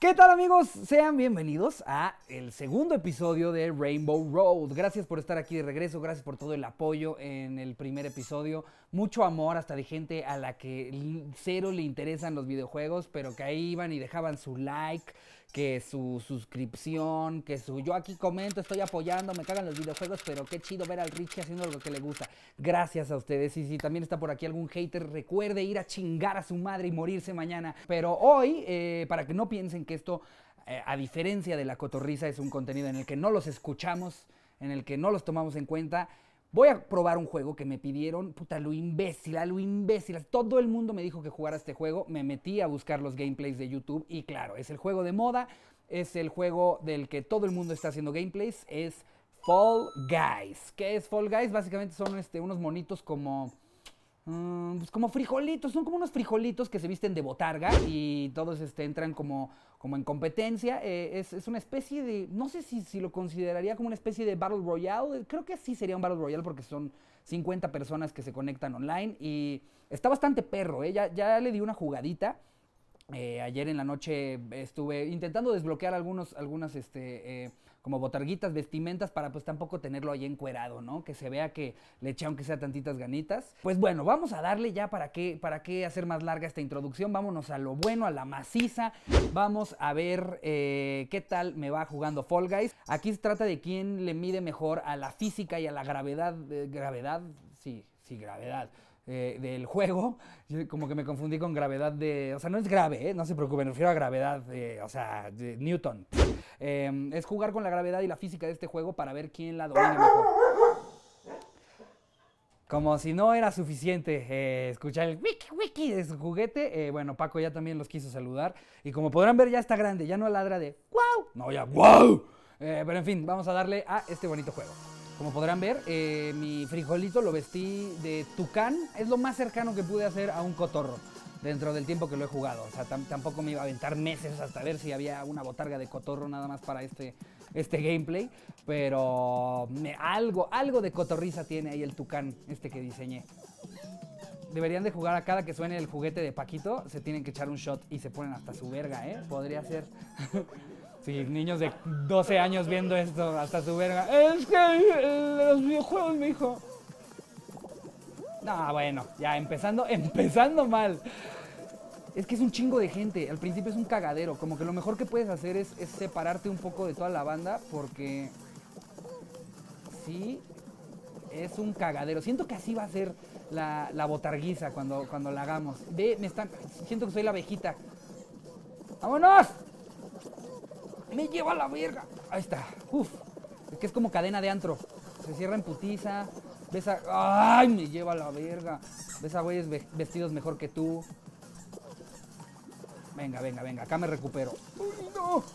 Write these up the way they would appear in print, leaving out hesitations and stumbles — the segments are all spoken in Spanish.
¿Qué tal, amigos? Sean bienvenidos a el segundo episodio de Rainbow Road. Gracias por estar aquí de regreso, gracias por todo el apoyo en el primer episodio. Mucho amor hasta de gente a la que cero le interesan los videojuegos, pero que ahí iban y dejaban su like, que su suscripción, que su yo aquí comento, estoy apoyando, me cagan los videojuegos, pero qué chido ver al Richie haciendo lo que le gusta. Gracias a ustedes. Y si también está por aquí algún hater, recuerde ir a chingar a su madre y morirse mañana. Pero hoy, para que no piensen que esto, a diferencia de la cotorriza, es un contenido en el que no los escuchamos, en el que no los tomamos en cuenta, voy a probar un juego que me pidieron, puta, lo imbécil. Todo el mundo me dijo que jugara este juego, me metí a buscar los gameplays de YouTube y claro, es el juego de moda, es el juego del que todo el mundo está haciendo gameplays, es Fall Guys. ¿Qué es Fall Guys? Básicamente son unos monitos como... pues como frijolitos, son como unos frijolitos que se visten de botarga y todos entran como en competencia. Es una especie de, no sé si lo consideraría como una especie de Battle Royale. Creo que sí sería un Battle Royale porque son 50 personas que se conectan online y está bastante perro, ya le di una jugadita. Ayer en la noche estuve intentando desbloquear algunas como botarguitas, vestimentas, para pues tampoco tenerlo ahí encuerado, ¿no? Que se vea que le eché aunque sea tantitas ganitas. Pues bueno, vamos a darle ya, ¿para qué hacer más larga esta introducción? Vámonos a lo bueno, a la maciza. Vamos a ver qué tal me va jugando Fall Guys. Aquí se trata de quién le mide mejor a la física y a la gravedad. ¿Gravedad? Sí, gravedad. Del juego, como que me confundí con gravedad de... O sea, no es grave, no se preocupen, me refiero a gravedad, de Newton. Es jugar con la gravedad y la física de este juego para ver quién la domina mejor. Como si no era suficiente escuchar el wiki de su juguete, bueno, Paco ya también los quiso saludar. Y como podrán ver, ya está grande, ya no ladra de wow, no, ya wow. Pero en fin, vamos a darle a este bonito juego. Como podrán ver, mi frijolito lo vestí de tucán. Es lo más cercano que pude hacer a un cotorro dentro del tiempo que lo he jugado. O sea, tampoco me iba a aventar meses hasta ver si había una botarga de cotorro nada más para este gameplay. Pero algo de cotorriza tiene ahí el tucán que diseñé. Deberían de jugar a cada que suene el juguete de Paquito. Se tienen que echar un shot y se ponen hasta su verga, ¿eh? Podría ser... Sí, niños de 12 años viendo esto hasta su verga. Es que los videojuegos, mijo. No, bueno, ya empezando mal. Es que es un chingo de gente. Al principio es un cagadero. Como que lo mejor que puedes hacer es separarte un poco de toda la banda. Porque sí, es un cagadero. Siento que así va a ser la botarguiza cuando la hagamos. Siento que soy la abejita. ¡Vámonos! ¡Me lleva a la verga! Ahí está. Uf. Es que es como cadena de antro. Se cierra en putiza. Ves a... ¡Ay! Me lleva a la verga. Ves a güeyes vestidos mejor que tú. Venga. Acá me recupero. ¡Uy, no!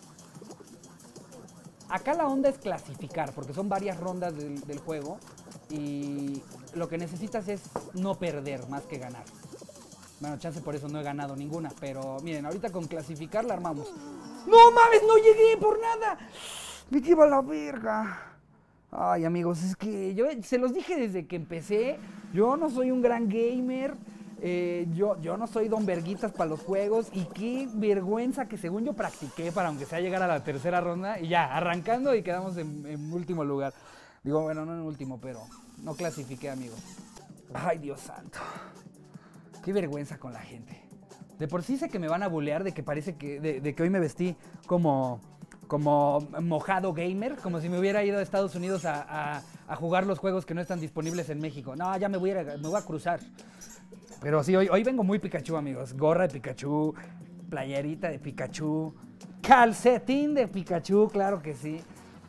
Acá la onda es clasificar, porque son varias rondas del juego. Y lo que necesitas es no perder más que ganar. Bueno, chance por eso no he ganado ninguna. Pero miren, ahorita con clasificar la armamos. ¡No mames! ¡No llegué por nada! ¡Me lleva la verga! Ay, amigos, es que yo se los dije desde que empecé. Yo no soy un gran gamer. Yo no soy don verguitas para los juegos. Y qué vergüenza que según yo practiqué para aunque sea llegar a la tercera ronda. Y ya, arrancando y quedamos en último lugar. Digo, bueno, no en último, pero no clasifiqué, amigos. Ay, Dios santo. Qué vergüenza con la gente. De por sí sé que me van a bulear de que parece que de que hoy me vestí como mojado gamer, como si me hubiera ido a Estados Unidos a jugar los juegos que no están disponibles en México. No, ya me voy a cruzar. Pero sí, hoy vengo muy Pikachu, amigos. Gorra de Pikachu, playerita de Pikachu, calcetín de Pikachu, claro que sí.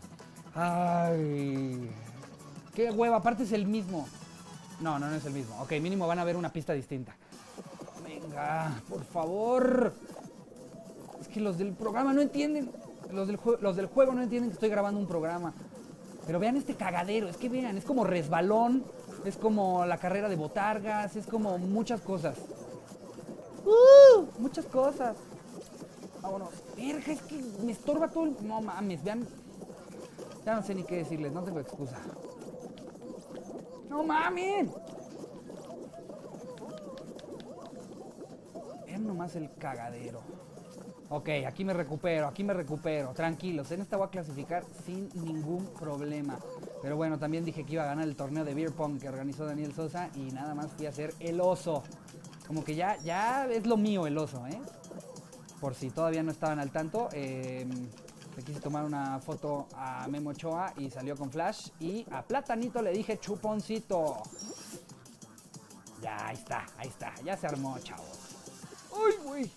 Ay, qué hueva, aparte es el mismo. No es el mismo. Ok, mínimo van a ver una pista distinta. Venga, por favor. Es que los del programa no entienden. Los del juego no entienden que estoy grabando un programa. Pero vean este cagadero. Es que vean, es como resbalón. Es como la carrera de botargas. Es como muchas cosas. Muchas cosas. Vámonos. Verga, es que me estorba todo el... No mames, vean. Ya no sé ni qué decirles, no tengo excusa. ¡No mames! Vean nomás el cagadero. Ok, aquí me recupero. Tranquilos, en esta voy a clasificar sin ningún problema. Pero bueno, también dije que iba a ganar el torneo de Beer Pong que organizó Daniel Sosa y nada más fui a hacer el oso. Como que ya es lo mío el oso, ¿eh? Por si todavía no estaban al tanto, le quise tomar una foto a Memo Ochoa y salió con flash. Y a Platanito le dije chuponcito. Ya, ahí está, ya se armó, chavos. ¡Uy, güey!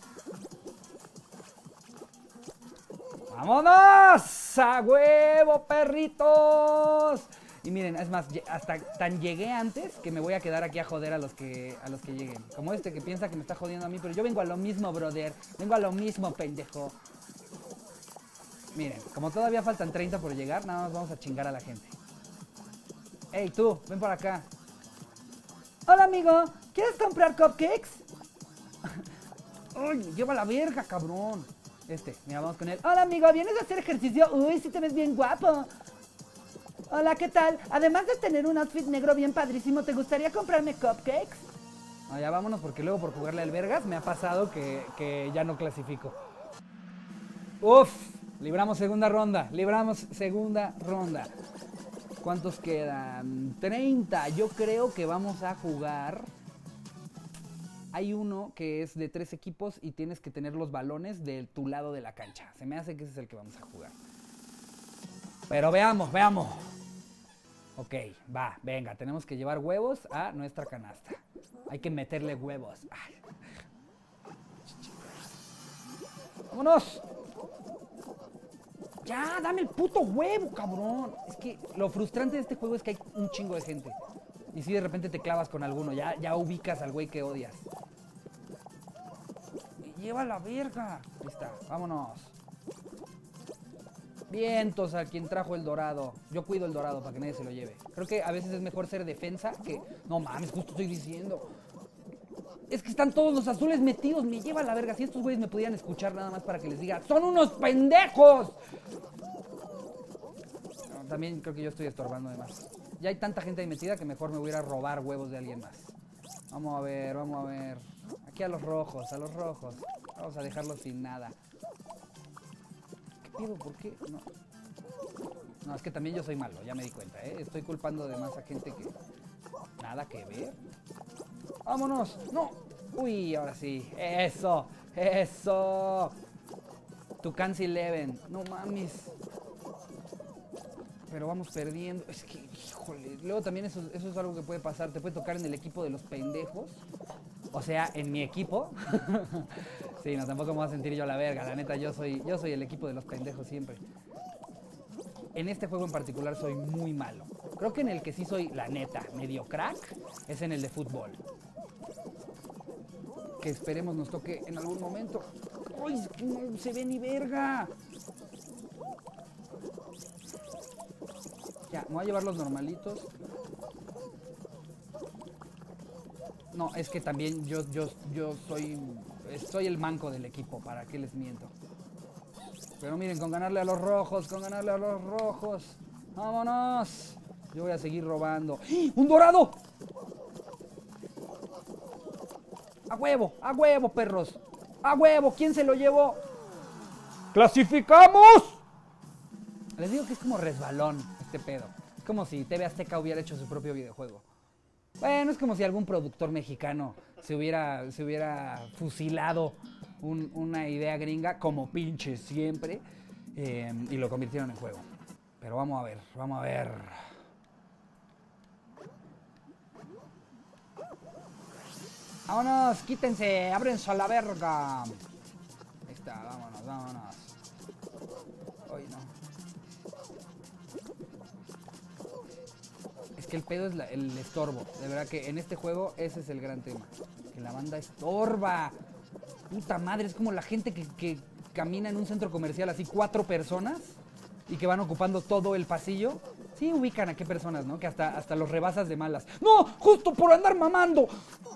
¡Vámonos! ¡A huevo, perritos! Y miren, es más, hasta tan llegué antes que me voy a quedar aquí a joder a los que lleguen. Como este que piensa que me está jodiendo a mí, pero yo vengo a lo mismo, brother. Vengo a lo mismo, pendejo. Miren, como todavía faltan 30 por llegar, nada más vamos a chingar a la gente. Ey, tú, ven por acá. Hola, amigo. ¿Quieres comprar cupcakes? Ay, lleva la verga, cabrón. Mira, vamos con él. Hola, amigo, ¿vienes a hacer ejercicio? Uy, sí te ves bien guapo. Hola, ¿qué tal? Además de tener un outfit negro bien padrísimo, ¿te gustaría comprarme cupcakes? No, ya vámonos porque luego por jugarle al vergas me ha pasado que ya no clasifico. Uf, libramos segunda ronda. ¿Cuántos quedan? 30. Yo creo que vamos a jugar. Hay uno que es de 3 equipos y tienes que tener los balones de tu lado de la cancha. Se me hace que ese es el que vamos a jugar. Pero veamos. Ok, va, venga, tenemos que llevar huevos a nuestra canasta. Hay que meterle huevos. Ay. ¡Vámonos! Ya, dame el puto huevo, cabrón. Es que lo frustrante de este juego es que hay un chingo de gente. Y si de repente te clavas con alguno, ya ubicas al güey que odias. Me lleva la verga. Ahí está, vámonos. Vientos a quien trajo el dorado. Yo cuido el dorado para que nadie se lo lleve. Creo que a veces es mejor ser defensa que... No mames, justo estoy diciendo. Es que están todos los azules metidos. Me lleva la verga. Si estos güeyes me pudieran escuchar nada más para que les diga ¡son unos pendejos! No, también creo que yo estoy estorbando de más. Ya hay tanta gente ahí metida que mejor me voy a ir a robar huevos de alguien más. Vamos a ver. Aquí a los rojos. Vamos a dejarlos sin nada. ¿Qué pedo? ¿Por qué? No, es que también yo soy malo, ya me di cuenta, ¿eh? Estoy culpando de más a gente que... Nada que ver. ¡Vámonos! ¡No! ¡Uy! Ahora sí. ¡Eso! Tucans 11. No mames. Pero vamos perdiendo. Es que, híjole. Luego también eso es algo que puede pasar. Te puede tocar en el equipo de los pendejos. O sea, en mi equipo. Sí, no, tampoco me voy a sentir yo la verga. La neta, yo soy el equipo de los pendejos siempre. En este juego en particular soy muy malo. Creo que en el que sí soy, la neta, medio crack, es en el de fútbol. Que esperemos nos toque en algún momento. ¡Ay, es que no se ve ni verga! Ya, me voy a llevar los normalitos. No, es que también yo soy el manco del equipo, ¿para qué les miento? Pero miren, con ganarle a los rojos. ¡Vámonos! Yo voy a seguir robando. ¡Un dorado! ¡A huevo, perros! ¡A huevo! ¿Quién se lo llevó? ¡Clasificamos! Les digo que es como resbalón este pedo. Es como si TV Azteca hubiera hecho su propio videojuego. Bueno, es como si algún productor mexicano se hubiera fusilado una idea gringa, como pinche siempre, y lo convirtieron en juego. Pero vamos a ver. Vámonos, quítense, ábrense a la verga. Ahí está, vámonos. Hoy no. Es que el pedo es el estorbo. De verdad que en este juego ese es el gran tema. Que la banda estorba. Puta madre, es como la gente que camina en un centro comercial así 4 personas y que van ocupando todo el pasillo. Sí ubican a qué personas, ¿no? Que hasta los rebasas de malas. ¡No! ¡Justo por andar mamando!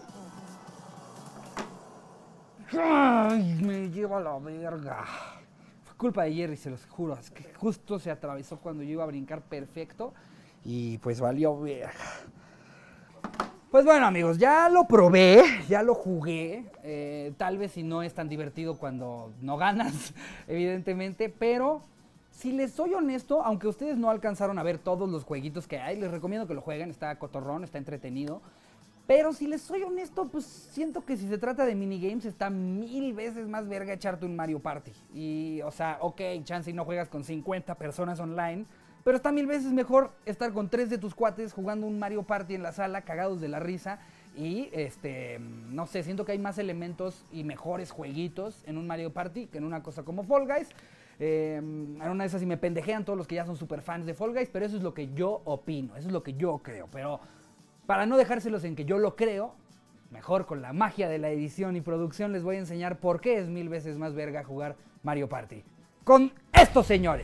¡Ay! Me lleva la verga. Fue culpa de Jerry, se los juro. Es que justo se atravesó cuando yo iba a brincar perfecto. Y pues valió verga. Pues bueno, amigos, ya lo probé, ya lo jugué. Tal vez si no es tan divertido cuando no ganas, evidentemente, pero si les soy honesto, aunque ustedes no alcanzaron a ver todos los jueguitos que hay, les recomiendo que lo jueguen, está cotorrón, está entretenido. Pero si les soy honesto, pues siento que si se trata de minigames está 1000 veces más verga echarte un Mario Party. Y, o sea, ok, chance y no juegas con 50 personas online, pero está 1000 veces mejor estar con 3 de tus cuates jugando un Mario Party en la sala, cagados de la risa. Y, no sé, siento que hay más elementos y mejores jueguitos en un Mario Party que en una cosa como Fall Guys. En una de esas sí me pendejean todos los que ya son super fans de Fall Guys, pero eso es lo que yo opino, eso es lo que yo creo. Pero para no dejárselos en que yo lo creo, mejor con la magia de la edición y producción les voy a enseñar por qué es 1000 veces más verga jugar Mario Party. Con estos señores.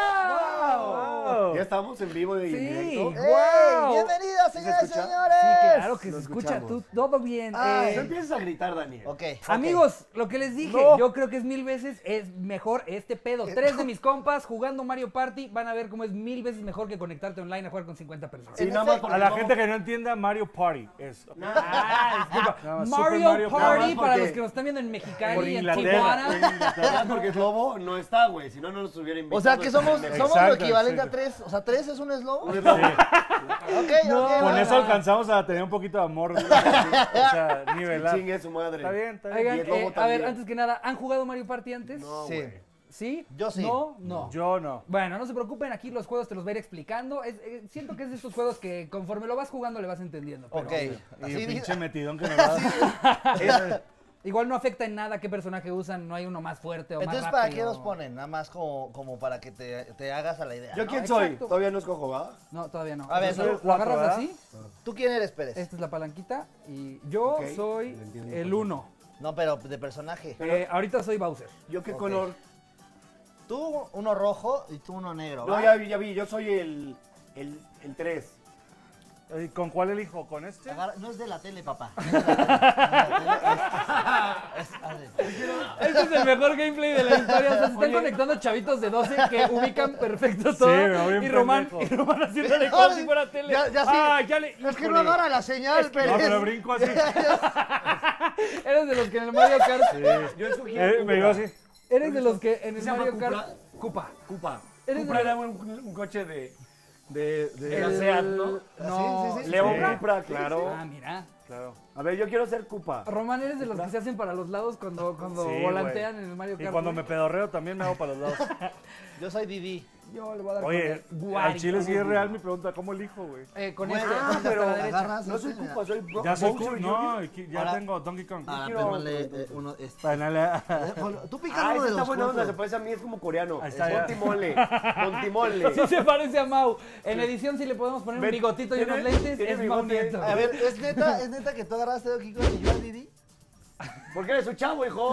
¡Wow! Ya estamos en vivo y en directo. ¡Wow! ¡Bienvenidos, señoras y escucha? señores! Sí, claro que se Lo escucha, escuchamos. todo bien. No empiezas a gritar, Daniel. Ok. Amigos, lo que les dije, No. yo creo que es 1000 veces es mejor este pedo. 3 de mis compas jugando Mario Party van a ver cómo es 1000 veces mejor que conectarte online a jugar con 50 personas. Sí, En nada este- más porque A la no- gente que no entienda, Mario Party es. Disculpa. Nada más, Mario, Super Mario Party, Party. para Porque- los que nos están viendo en Por Mexicali, en Inglaterra. Tijuana. Nada más porque es lobo, no está, güey. Si no, no nos hubiera invitado. O sea que somos lo Exacto, equivalente a exacto. 3. O sea, 3 es un eslobo. Sí. Ok, ok. Con va, eso va. alcanzamos a tener un poquito de amor. O sea, nivelar. Chingue su madre. Está bien, está bien. Oigan, Y el lobo a ver, también. antes que nada, ¿han jugado Mario Party antes? No, Sí. güey. ¿Sí? Yo sí. No, no. Yo no. Bueno, no se preocupen, aquí los juegos te los voy a ir explicando. Siento que es de estos juegos que conforme lo vas jugando le vas entendiendo. Pero Ok. Y Así el dice- pinche metidón que me va a dar. igual no afecta en nada qué personaje usan, no hay uno más fuerte o Entonces, más ¿para rápido. qué los ponen? Nada más como para que te hagas a la idea. ¿Yo ¿no? quién soy? Exacto. Todavía no escojo, ¿va? No, todavía no. A ver, Entonces, son lo agarras cuatro, así, ¿Tú quién eres, Pérez? esta es la palanquita y yo Ok, soy lo entiendo el perfecto. 1. No, pero de personaje. Ahorita soy Bowser. ¿Yo qué Ok. color? Tú uno rojo y tú uno negro. No, ¿va? ya vi. Yo soy el 3. ¿Y ¿Con cuál elijo? ¿Con este? No es de la tele, papá. No es de la tele, Este es el mejor gameplay de la historia. O sea, se están conectando chavitos de 12 que ubican perfecto todo. me voy bien y Román pendejo. haciéndole como si fuera tele. Ya sí. Ah, ya le. Es que no agarra la señal, Pérez. No, pero brinco así. Eres de los que en el Mario Kart. Yo escogí Me iba así. Eres de los que en el ¿Se llama Mario Kart. Cupra? Cupa. Cupa. Eres Cupra de- era un coche de El- la SEAT, ¿no? No. Sí, sí, sí. León Sí. Cupra, claro. Ah, mira. Claro. A ver, yo quiero ser Cupa. Román, eres de los que se hacen para los lados cuando Sí, volantean güey. en el Mario Kart. Y cuando me güey. pedorreo también me hago para los lados. Yo soy Didi. Yo le voy a dar Oye, con el al chile sí es Wario. real mi pregunta, ¿cómo elijo, güey? Con Güey, este, ah, hasta pero la derecha. agarras No soy este, Cupa, soy Ya soy Bowser cool, Jr. no, ya Ahora- tengo Donkey Kong. Ah, quiero- pégale uno este. Dale. Tú pica Ah, uno ese de está los buena onda, se cuatro. parece a mí, es como coreano. Ahí Es está, ya. Montimole. Montimole. Sí se parece a Mau. En edición si le podemos poner un Ven, bigotito y unos tiene- lentes, tiene es Mau bigote. Nieto. A ver, ¿es neta que tú agarraste a Donkey Kong y yo a Didi? Porque eres un chavo, hijo.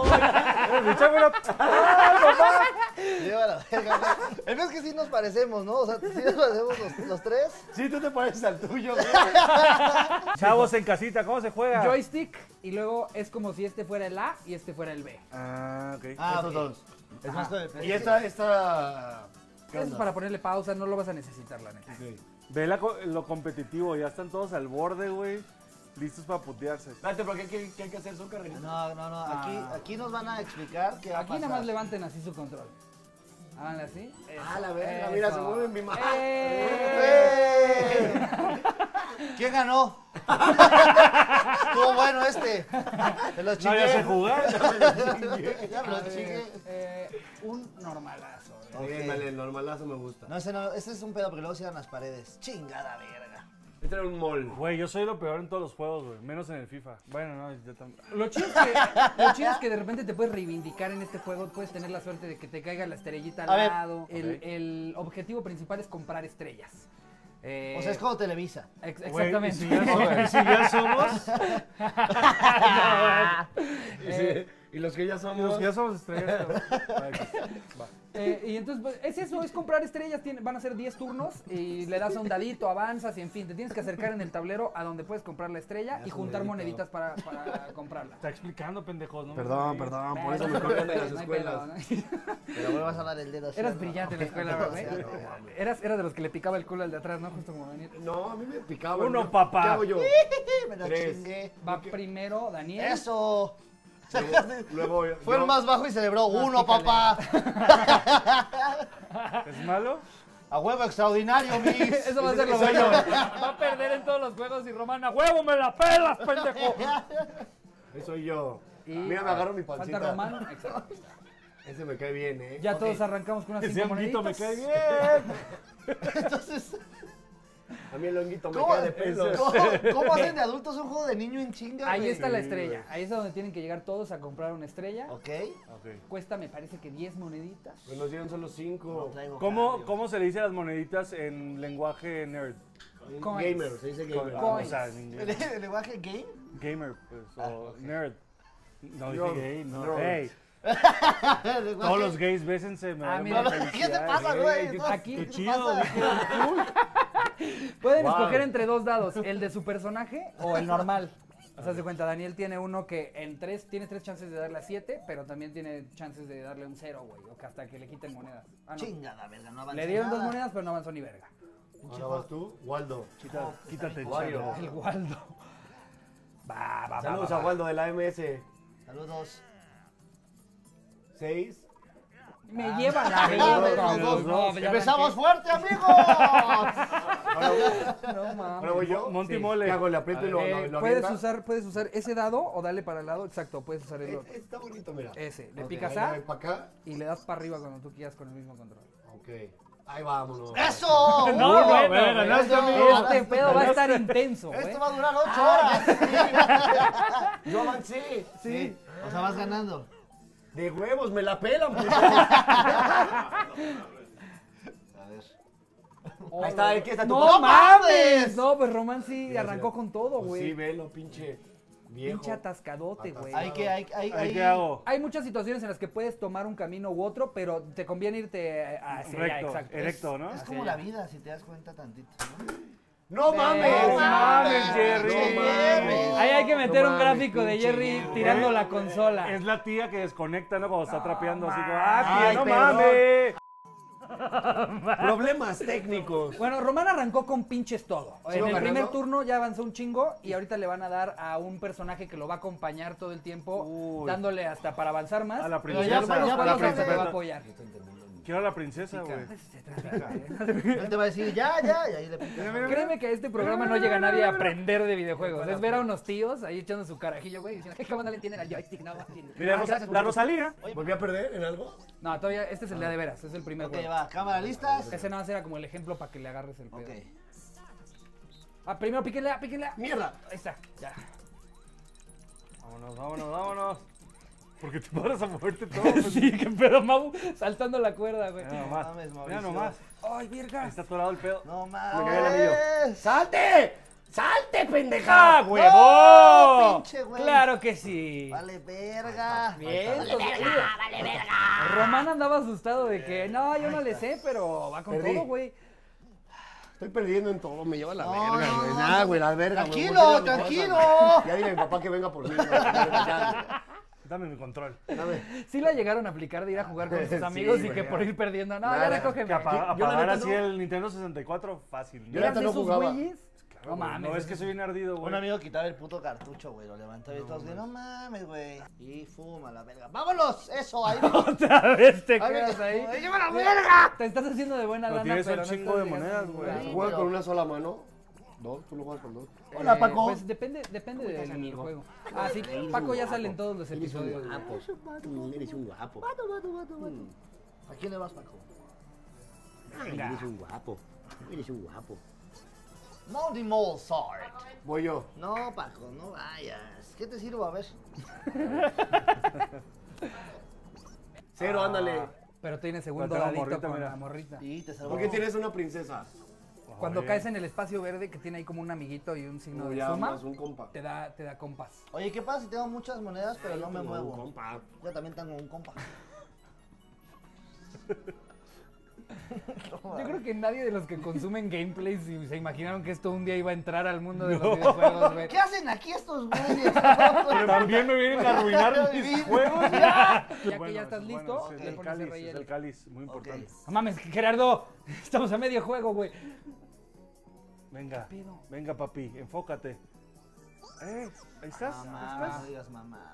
Lleva la verga. ¿No? El es que sí nos parecemos, ¿no? O sea, sí nos parecemos los tres. Sí, tú te pareces al tuyo, güey. Chavos en casita, ¿cómo se juega? Joystick y luego es como si este fuera el A y este fuera el B. Ah, ok. Ah, Estos ok. dos. Es más con el Y esta... ¿Qué Eso es onda? para ponerle pausa, no lo vas a necesitar, la neta. Ok. Ve lo competitivo, ya están todos al borde, güey. Listos para putearse. Espérate, ¿pero qué hay que hacer? ¿Son carreritas? No. Aquí nos van a explicar qué va a Aquí pasar. nada más levanten así su control. Háganle así. Ah, la verga, Eso. mira, se mueve mi mano. ¡Eh! ¿Quién ganó? Estuvo bueno este. Te lo No, ya sé chingué. jugar. Ya me lo chingué. Un normalazo. Ok. Vale, el normalazo me gusta. No, ese es un pedo porque luego se dan las paredes. Chingada verga. Este era un mall. Güey, yo soy lo peor en todos los juegos, güey. Menos en el FIFA. Bueno, no, yo también. Lo chido es que de repente te puedes reivindicar en este juego, puedes tener la suerte de que te caiga la estrellita al A ver. lado. El objetivo principal es comprar estrellas. O sea, es como Televisa. Güey, Exactamente. y si ya somos. Y Y los que ya Los somos. que ya somos estrellas. Va. Y entonces, pues, es eso, es comprar estrellas, van a ser 10 turnos y le das a un dadito, avanzas y en fin, te tienes que acercar en el tablero a donde puedes comprar la estrella y juntar moneditas para comprarla. Está explicando, pendejos, ¿no? Perdón, por eso me corren de las No hay escuelas. pedo, ¿no? Pero vuelvas a dar el dedo. ¿sí Eras o no? brillante en la escuela, Sí, ¿verdad? no, Eras de los que le picaba el culo al de atrás, ¿no? Justo como venir. No, a mí me picaba. Uno, ¿no? papá. ¿Qué hago yo? Me la 3. chingué. Va primero Daniel. ¡Eso! Luego Fue el más bajo y celebró. ¡Uno, pícale. papá! ¿Es malo? ¡A huevo extraordinario, Miss! Eso va a ser lo bueno. Va a perder en todos los juegos y Romana, ¡huevo, me la pelas, pendejo! Eso soy yo. Y Mira, me agarro mi falta pancita. Román. Exacto. Ese me cae bien, ¿eh? Ya Ok. todos arrancamos con unas Ese 5 honguito me moneditas. cae bien. Entonces, A mí el honguito me ¿cómo, cae de pelos. cómo hacen de adultos un juego de niño en chinga, Ahí güey? está la estrella. Ahí es donde tienen que llegar todos a comprar una estrella. Ok. Ok. Cuesta, me parece que 10 moneditas. Pues nos dieron solo 5. No traigo ¿Cómo, cambio. ¿Cómo se le dice a las moneditas en lenguaje nerd? Coins. Gamer, se dice gamer. O sea, en inglés. ¿El lenguaje game? Gamer, pues, o ok. nerd. No Nerd. dije gay, no. Nerd. Hey, ¿El lenguaje- todos los gays bésense, me da mira, mucha ¿Qué te felicidad. pasa, güey? Qué- Aquí- Qué ¿Qué te chido, pasa? dije, Pueden Wow. escoger entre dos dados, el de su personaje o el normal. O sea, se cuenta, Daniel tiene uno que tiene 3 chances de darle a 7, pero también tiene chances de darle un 0, güey, o que hasta que le quiten monedas. Ah, no. Chingada, verga, no avancé Le dieron 2 nada. monedas, pero no avanzó ni verga. Ahora vas tú, Waldo. Quítate, Wario. chavo. El Waldo. Va. Saludos a Waldo de la MS. Saludos. 6. Me lleva la Venga, verga. los dos. No, ya ¡Empezamos arranqué. fuerte, amigos! No Ahora mames. voy yo. Monty Sí. Mole. ¿Qué hago? ¿Le aprieto y lo Puedes avientas? usar ese dado o darle para el lado. Exacto, puedes usar el otro. Está bonito, mira. Ese. Le Ok, picas ahí A voy para acá. y le das para arriba cuando tú quieras con el mismo control. Ok. Ahí vámonos. ¡Eso! No, Uno. bueno, bueno, ganaste, amigo. Este pedo va a estar intenso, güey. Esto va a durar 8 horas. Yo avancé. Sí. O sea, vas ganando. De huevos, me la pelan, puto. A ver. Ahí está, aquí está tu ¡No papá. mames! No, pues Román sí Mira, arrancó mira. con todo, Pues güey. sí, velo, pinche viejo. Pinche atascadote, güey. Hay que, ¿Ahí qué hago? Hay muchas situaciones en las que puedes tomar un camino u otro, pero te conviene irte hacia allá, Recto, exacto. erecto, ¿no? Es como la vida, si te das cuenta tantito, ¿no? ¡No mames! No mames, Jerry. No mames. Ahí hay que meter No un mames, gráfico de pinche Jerry viejo. tirando la consola. Es la tía que desconecta, ¿no? Cuando está trapeando así como, Ay, tía, no perdón. mames. Problemas técnicos. Bueno, Román arrancó con pinches todo. En ¿Sigo el primer ganando? turno ya avanzó un chingo y ahorita le van a dar a un personaje que lo va a acompañar todo el tiempo, Uy. dándole hasta para avanzar más. A la Pero princesa, ya a la la princesa princesa. te va a apoyar. Quiero a la princesa, güey. Él te va a decir, ya, y ahí le picas. Créeme que a este programa no llega nadie a aprender de videojuegos. Es ver a unos tíos ahí echando su carajillo, güey, diciendo, ¿cómo no le entienden al joystick? No, Mira, gracias por la tu- Rosalía. ¿Volví a perder en algo? No, todavía, este es el día de veras, es el primer Ok, juego. va, cámara, ¿listas? Ese nada más era como el ejemplo para que le agarres el pedo. Ok. Ah, primero píquenle, píquenle. ¡Mierda! Ahí está, ya. Vámonos, vámonos, vámonos. Porque te paras a moverte todo. pues. Sí, qué pedo, Mau, saltando la cuerda, güey. Mira nomás. mames, Mira Mauricio. nomás. Ay, Ahí virga. está atorado el pedo. No Me cae el anillo. mames. ¡Salte! ¡Salte, pendeja! ¡Ah, huevón! Pinche güey. Claro que sí. Vale, verga. Bien, vale verga. Román andaba asustado de que, no, yo no le sé, pero va con Perdí. todo, güey. Estoy perdiendo en todo, me lleva la No, verga, no, güey. no, Nada, no. güey, la verga, güey. Tranquilo, ¿Por qué no me tranquilo. pasan? Ya dile a mi papá que venga por mí. güey. Ya, Dame mi control. güey. Dame. Sí la llegaron a aplicar de ir a jugar con sus Sí, amigos y güey, que ya. por ir perdiendo, no, Nada, ya que recógeme. Que apagar neta así no. el Nintendo 64, fácil. Yo la ¿Eras neta de no esos jugaba. güeyes? No mames. No, es que soy bien ardido, güey. Un amigo quitaba el puto cartucho, güey. Lo levantó y todos, no mames, güey. Y fuma la verga. ¡Vámonos! Eso, ahí. Otra vez te Ahí quedas ahí. ¡Lleva la verga! Te estás haciendo de buena Pero lana, tienes pero un no chingo estás de monedas, güey. jugando. Sí, ¿Juegas pero- con una sola mano? ¿Dos? ¿Tú lo juegas con dos? Pues depende del juego. Ah, sí, Paco ya sale en todos los episodios. güey. Eres un guapo. ¿A quién le vas, Paco? Eres un guapo. Eres un guapo. Monty Mozart. Voy yo. No, Paco, no vayas. ¿Qué te sirvo? A ver. 0, ándale. Pero tiene segundo Pero tengo dadito morrita, con mira. la morrita. Y te salvo. ¿Por qué tienes una princesa? Cuando caes en el espacio verde que tiene ahí como un amiguito y un signo de Ya suma, más un compa. te da compas. Oye, ¿qué pasa si tengo muchas monedas pero no me Tengo muevo? un compa. Yo también tengo un compa. Yo creo que nadie de los que consumen gameplays se imaginaron que esto un día iba a entrar al mundo de los videojuegos, güey. ¿Qué hacen aquí estos güeyes? También me vienen a arruinar mis juegos. Ya que Bueno, ya estás bueno, listo, es le el pones cáliz, RL. es el cáliz, muy importante. No mames, Gerardo, estamos a medio juego, güey. Venga, ¿Qué pedo? venga papi, enfócate. Ahí estás, ahí Mamá, estás. no digas mamadas.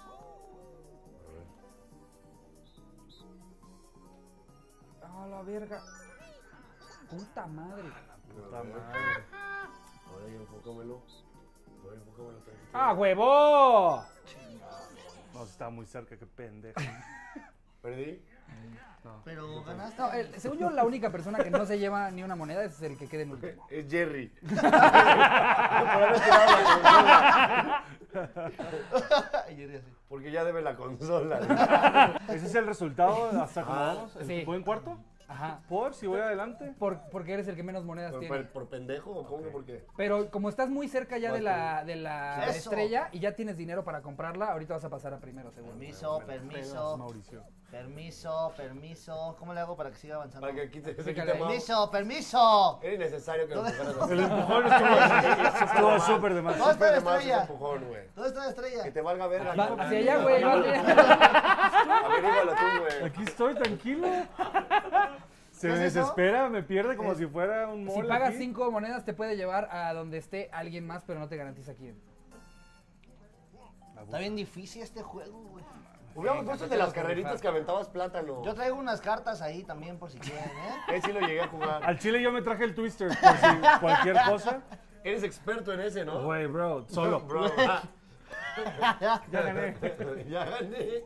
Ah, la verga. Puta madre. Puta madre. Ahora ya enfócamelo. Ahora enfócamelo. ¡Ah, huevo! No, está muy cerca, qué pendejo. ¿Perdí? Pero ganaste. No, según yo, la única persona que no se lleva ni una moneda es el que quede en último. Es Jerry. Por haber tirado la consola. Ayer ya sí. Porque ya debe la consola. ¿Ese es el resultado hasta cómo vamos? ¿El sí. buen cuarto? Ajá. ¿Por si voy adelante? Porque eres el que menos monedas tiene. ¿Por pendejo o cómo? ¿Por qué? Pero como estás muy cerca ya de la Eso. estrella y ya tienes dinero para comprarla, ahorita vas a pasar a primero, seguro. Permiso, Pedas, permiso, Mauricio. permiso, permiso. ¿Cómo le hago para que siga avanzando? Para que quite, se Fíjale. quite más. Permiso, permiso. Era innecesario que lo empujaras El así. empujón estuvo súper de más. ¿Dónde está la Súper de más ese estrella? empujón, güey. ¿Dónde está la estrella? Que te valga verga. Va ¿no? hacia allá, güey. va hacia allá. Averígualo tú, güey. Aquí estoy, tranquilo. Se ¿Qué me es eso? desespera, me pierde como si fuera un Si mole pagas aquí. 5 monedas te puede llevar a donde esté alguien más, pero no te garantiza quién. Está bien difícil este juego, güey. Hubiéramos puesto el de las carreritas que aventabas plátano. Yo traigo unas cartas ahí también por si quieren, ¿eh? Sí lo llegué a jugar. Al chile yo me traje el Twister por si cualquier cosa. Eres experto en ese, ¿no? Güey, bro, solo. Bro. Ya gané. Ya gané.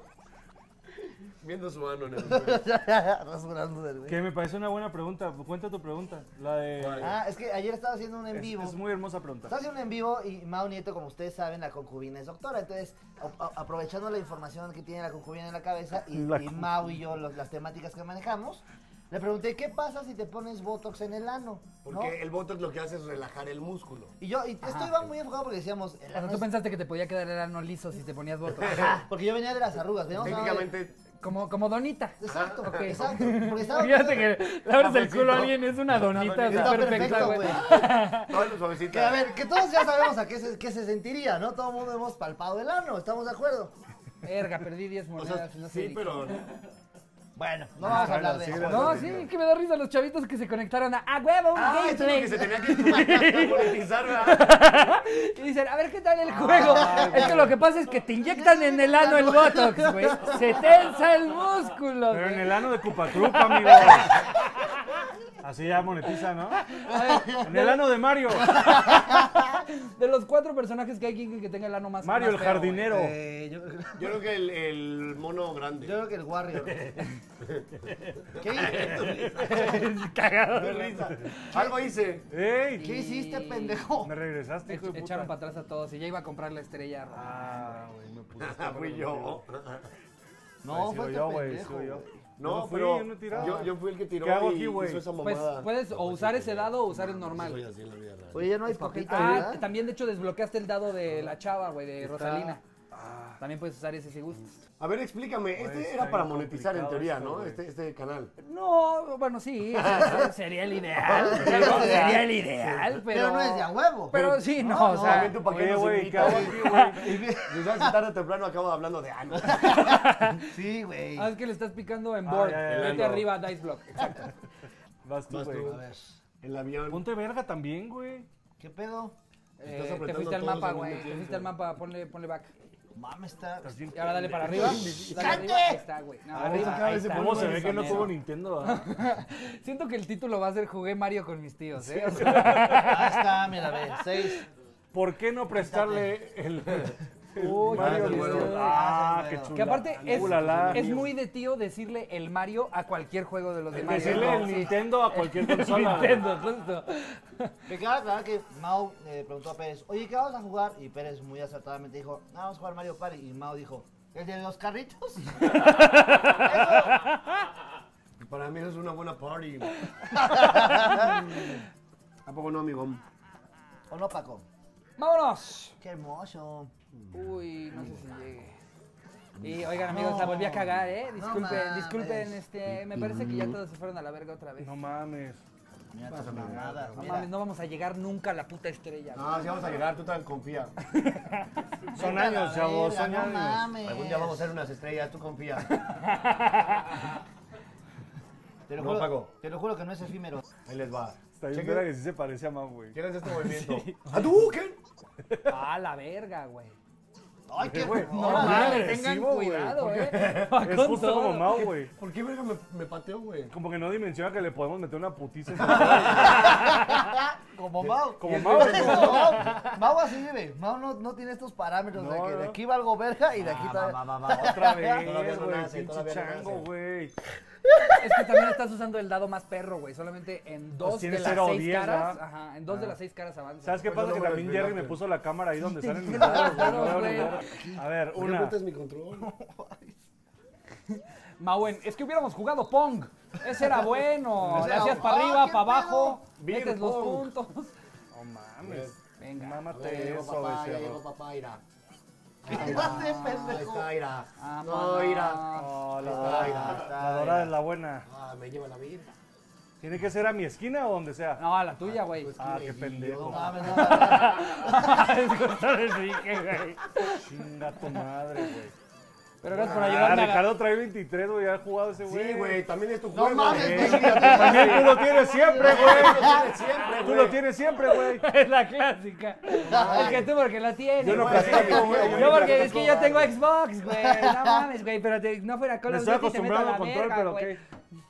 Viendo su ano en el rasurando del güey. Que me parece una buena pregunta. Cuenta tu pregunta. La de... Ah, es que ayer estaba haciendo un en vivo. Es muy hermosa pregunta. Estaba haciendo un en vivo y Mau Nieto, como ustedes saben, la concubina es doctora. Entonces, aprovechando la información que tiene la concubina en la cabeza y Mau y yo, las temáticas que manejamos, le pregunté, ¿qué pasa si te pones Botox en el ano? ¿No? Porque el Botox lo que hace es relajar el músculo. Y yo, esto iba muy enfocado porque decíamos, el O sea, ano tú es- pensaste que te podía quedar el ano liso si te ponías votos. porque yo venía de las arrugas, veníamos hablando de- Técnicamente, Como donita. Exacto, Ok. exacto. Porque estaba Fíjate que le abres el culo a alguien, es una donita, Está está perfecta, perfecto, güey. güey. todo lo suavecito. Que a ver, que todos ya sabemos a qué se sentiría, ¿no? Todo el mundo hemos palpado el ano, ¿estamos de acuerdo? Verga, perdí 10 O monedas. sea, y no sé sí, ni pero Bueno, no vamos a hablar de sí, eso. no. No, sí, es que me da risa los chavitos que se conectaron a huevo, un Ah, eso es lo gameplay. que se tenía que monetizar, ¿verdad? Y dicen, a ver qué tal el juego. Es que lo que pasa es que te inyectan en el ano el botox, güey. Se tensa el músculo. Pero en güey. el ano de Cupatrup, amigo. Así ya monetiza, ¿no? En el ano de Mario. De los 4 personajes que hay, ¿quién que tenga el ano más Mario más el feo, jardinero. Yo Yo creo que el mono grande. creo que el Warrior. ¿Qué, güey? Cagado. Qué risa. Algo hice. ¡Ey! ¿Qué hiciste, pendejo? Me regresaste, hijo de puta. Echaron para atrás a todos y ya iba a comprar la estrella. Ah, güey, me puse. Fui yo. No, Sí, fue yo, este güey, pendejo, sí, yo. güey. No, no fui, pero yo no he tirado. yo fui el que tiró ¿Qué hago y aquí, güey? hizo esa Pues mamada. puedes o usar ese dado o usar el Soy normal. así en la vida real. Oye, ya no hay papita, Ah, ¿verdad? también de hecho desbloqueaste el dado de la chava, güey, de Está- Rosalina. Ah, También puedes usar ese si gustas. A ver, explícame. Pues, Este está era para bien monetizar en complicado teoría, esto, ¿no? güey. Este canal. No, bueno, sí, ese sería el ideal. Digo, sería el ideal, pero... Pero no es de a huevo. Pero sí, no, o sea... También tú para qué Oye, nos güey, ¿qué invitas. hago aquí, güey? Pues ya si tarde o temprano acabo hablando de ano. Sí, güey. Ah, es que le estás picando en board. ya, ya, Vete ya. arriba, Dice Block. Exacto. Vas tú, Vas tú. güey. A ver, El avión. Ponte verga también, güey. ¿qué pedo? Estás Te apretando fuiste al todos mapa, al güey. mismo Te fuiste al mapa, ponle back. Mames, está... Estás bien Y ahora dale para arriba. Dale arriba. Ahí está, güey. No, Arriba, ahí ese está. ¿Cómo se Ponle ve que no Eso. juego Nintendo? ah? Siento que el título va a ser Jugué Mario con mis tíos, ¿eh? O sea, Ahí está, mira, ve, 6. ¿Por qué no prestarle el Uy, Mario qué World? bueno. Ah, qué Que chulo. que aparte Ulala. es muy de tío decirle el Mario a cualquier juego de los de Mario. Decirle el Sí. Nintendo a cualquier consola. Nintendo, justo. Me queda aclarar que Mau preguntó a Pérez, oye, ¿qué vamos a jugar? Y Pérez muy acertadamente dijo, no, vamos a jugar Mario Party. Y Mau dijo, ¿el de los carritos? Para mí eso es una buena party. ¿A poco no, amigo? ¿O no, Paco? ¡Vámonos! Qué hermoso. Uy, no sé si llegue. Y oigan, amigos, la volví a cagar, ¿eh? Disculpen, mames. disculpen, me parece que ya todos se fueron a la verga otra vez. No mames. Mira tus mamadas. No Mira. mames, no vamos a llegar nunca a la puta estrella. No, sí vamos a llegar, tú tan confía. Son Vete a la años, chavos, verga, son no años. mames. Algún día vamos a ser unas estrellas, tú confía. Te lo No, juro, Paco. te lo juro que no es efímero. Ahí les va. Está bien, Chequen- verga que sí se parece a Mau, güey. ¿Quién es este movimiento? ¡Hadouken! Ah, la verga, güey. Ay, qué güey. No Órale, mames, agresivo, tengan güey, cuidado, porque Va Es con justo todo. como Mau, güey. ¿Por qué verga me pateó, güey? Como que no dimensiona que le podemos meter una putiza en su Como Mau. Como Y Mau, es como como Mau. Mau así vive. Mau no tiene estos parámetros de No, que de no. aquí va algo verga y de aquí Va, todavía. va. Otra Todavía vez, no güey. nace, Pinche todavía no chango, nace. güey. Es que también estás usando el dado más perro, güey. Solamente en dos tiene de las 0 o 6 10, caras. ¿verdad? Ajá, en dos de las 6 caras avanza. ¿Sabes qué Pues pasa? no Que me lo también Jerry me explicaste. puso la cámara ahí donde te salen mis dije dados, los güey, no dados, veo ni güey. verga. A ver, ¿Por qué una. apuntas mi control? Mauen, es que hubiéramos jugado Pong. Ese era bueno. Ese Le era- hacías para ¡Ah, arriba, qué para abajo. Beer Metes los pong. puntos. No mames. Venga. Mámate Ya llegó eso, papá, ya becerro. llegó papá, Ira. ¿Qué haces, Ahí pendejo? está, Ira. Ah, No, Ira. Oh, la Está, dorada. Ira. La dorada es la buena. Ah, me lleva la vida. ¿Tiene que ser a mi esquina o donde sea? No, a la tuya, güey. Pues, Ah, ¿qué qué le pendejo. digo? No mames, no. Es justo les dije, güey. Chinga tu madre, güey. Pero gracias por Ah, ayudarme. Ricardo trae 23, güey. Ya ha jugado ese güey. Sí, güey, también es tu No juego. mames, güey. güey. También tú lo tienes siempre, güey. Siempre, Tú güey. lo tienes siempre, güey. Es la clásica. Es que tú porque la tienes. Yo no güey. platico, güey. Yo porque es que yo tengo Xbox, güey. No mames, güey. Pero no fuera Call Me of estoy Duty te meto a acostumbrando la al control, verga, pero güey. ok.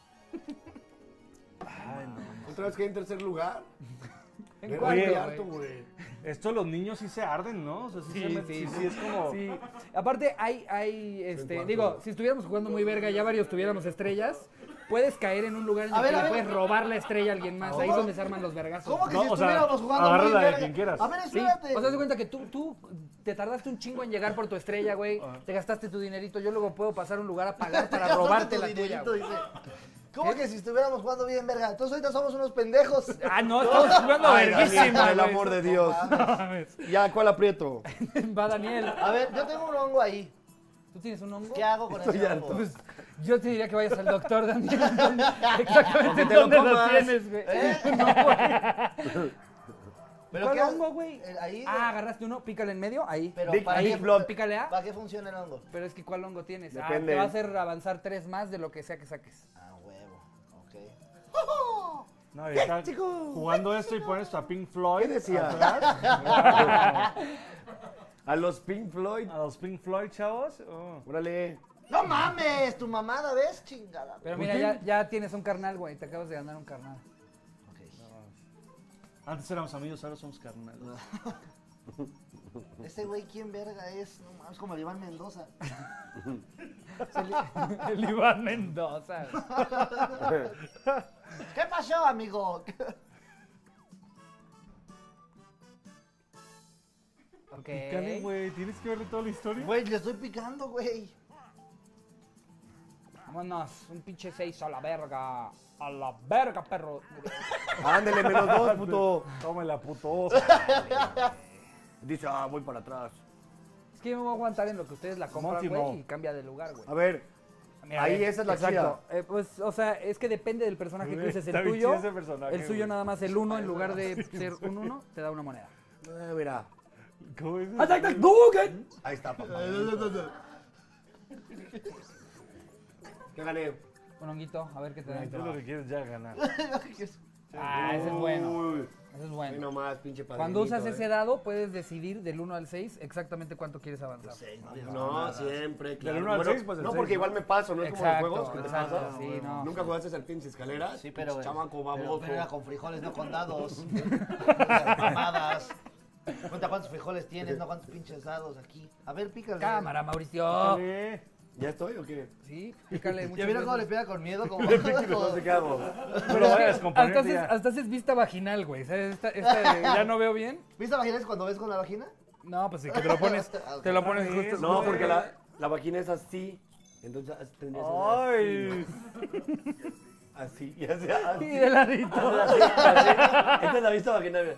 Ay, no. ¿Otra vez que en tercer lugar? ¿En Pero cuál, muy güey? harto, güey. Esto los niños sí se arden, ¿no? O sea, sí, sí es como... Sí. Aparte, digo, si estuviéramos jugando muy verga, ya varios tuviéramos estrellas, puedes caer en un lugar en A el ver, que a le ver. puedes robar la estrella a alguien más. Ahí es donde se arman los vergazos. ¿Cómo que No, si o sea, estuviéramos jugando agarra muy la de verga? quien quieras. A ver, Sí, espérate. o sea, haz de cuenta que tú te tardaste un chingo en llegar por tu estrella, güey. Te gastaste tu dinerito. Yo luego puedo pasar a un lugar a pagar para Ya robarte tu la tuya, dinerito, güey. dice. ¿Cómo que si estuviéramos jugando bien, verga? Entonces ahorita somos unos pendejos. Ah, no, estamos jugando Ay, verguísima, Daniel, por el güey. amor de Dios. Ya, ¿cuál aprieto? Va Daniel. A ver, yo tengo un hongo ahí. ¿Tú tienes un hongo? ¿Qué hago con Estoy ese harto. hongo? Pues yo te diría que vayas al doctor, Daniel. ¿Dónde- exactamente te lo dónde lo comas. tienes, güey. ¿Pero ¿Cuál qué hago? hongo, güey? Ahí. Ah, agarraste uno, pícale en medio, ahí. Pero Big- para Big qué, Blood. Pícale A. ¿Para qué funciona el hongo? Pero es que ¿cuál hongo tienes? Depende. Te va a hacer avanzar 3 más de lo que sea que saques. Ah, huevo. Ok. No, y está jugando esto y pones a Pink Floyd. ¿Qué decía? atrás. A los Pink Floyd. A los Pink Floyd, chavos. Oh. Órale. ¡No mames! Tu mamada, ¿ves? Chingada. Pero mira, ya tienes un carnal, güey. Te acabas de ganar un carnal. Antes éramos amigos, ahora somos carnales. Ese güey, ¿quién verga es? No mames, como el Iván Mendoza. El Iván Mendoza. ¿Qué pasó, amigo? Ok. Pícale, güey. Tienes que verle toda la historia. Güey, le estoy picando, güey. Vámonos, un pinche 6 a la verga. A la verga, perro. Ándele, -2, puto. Tómela, puto. Dice, voy para atrás. Es que yo me voy a aguantar en lo que ustedes la compran, Monty, güey, no. y cambia de lugar, güey. A ver, Mira, ahí ve, esa es la exacto. Pues, o sea, es que depende del personaje que uses. Está El bien tuyo, chido ese personaje, el suyo güey. nada más el 1 en lugar de ser un 1, te da una moneda. mira. ¿Cómo es? Ahí está, papá. ¿Qué gané? Un honguito, a ver qué te da. Tú lo que quieres ya ganar. Ah, ese es bueno. Uy, Ese es ahí bueno. nomás, pinche padrinito. Cuando usas ese dado, puedes decidir del 1 al 6 exactamente cuánto quieres avanzar. No, siempre, claro. Del 1 al Bueno, 6, pues el no, 6, porque ¿no? igual me paso, ¿no es como los Exacto, juegos que te exacto, pasas? sí, no. ¿Nunca jugaste serpientes y escaleras? Sí, pero. Chamaco pero baboso. era con frijoles, no con dados. Mamadas. Cuenta cuántos frijoles tienes, no cuántos pinches dados aquí. A ver, pícale. Cámara, Mauricio. Dale. ¿Ya estoy o qué? Sí, pícale mucho. ¿Ya vieron cómo le pega con miedo? Como... No sé qué hago. No lo vayas a descomponer ya. Hasta haces vista vaginal, güey. ¿Sabes? Esta de ya no veo bien. ¿Viste vaginas cuando ves con la vagina? No, pues sí, que te lo pones justo. No, porque la vagina es así. Entonces tendrías que hacer Ay. Así, y así, así. Y de ladito. Así, así. Esta es la vista vaginal.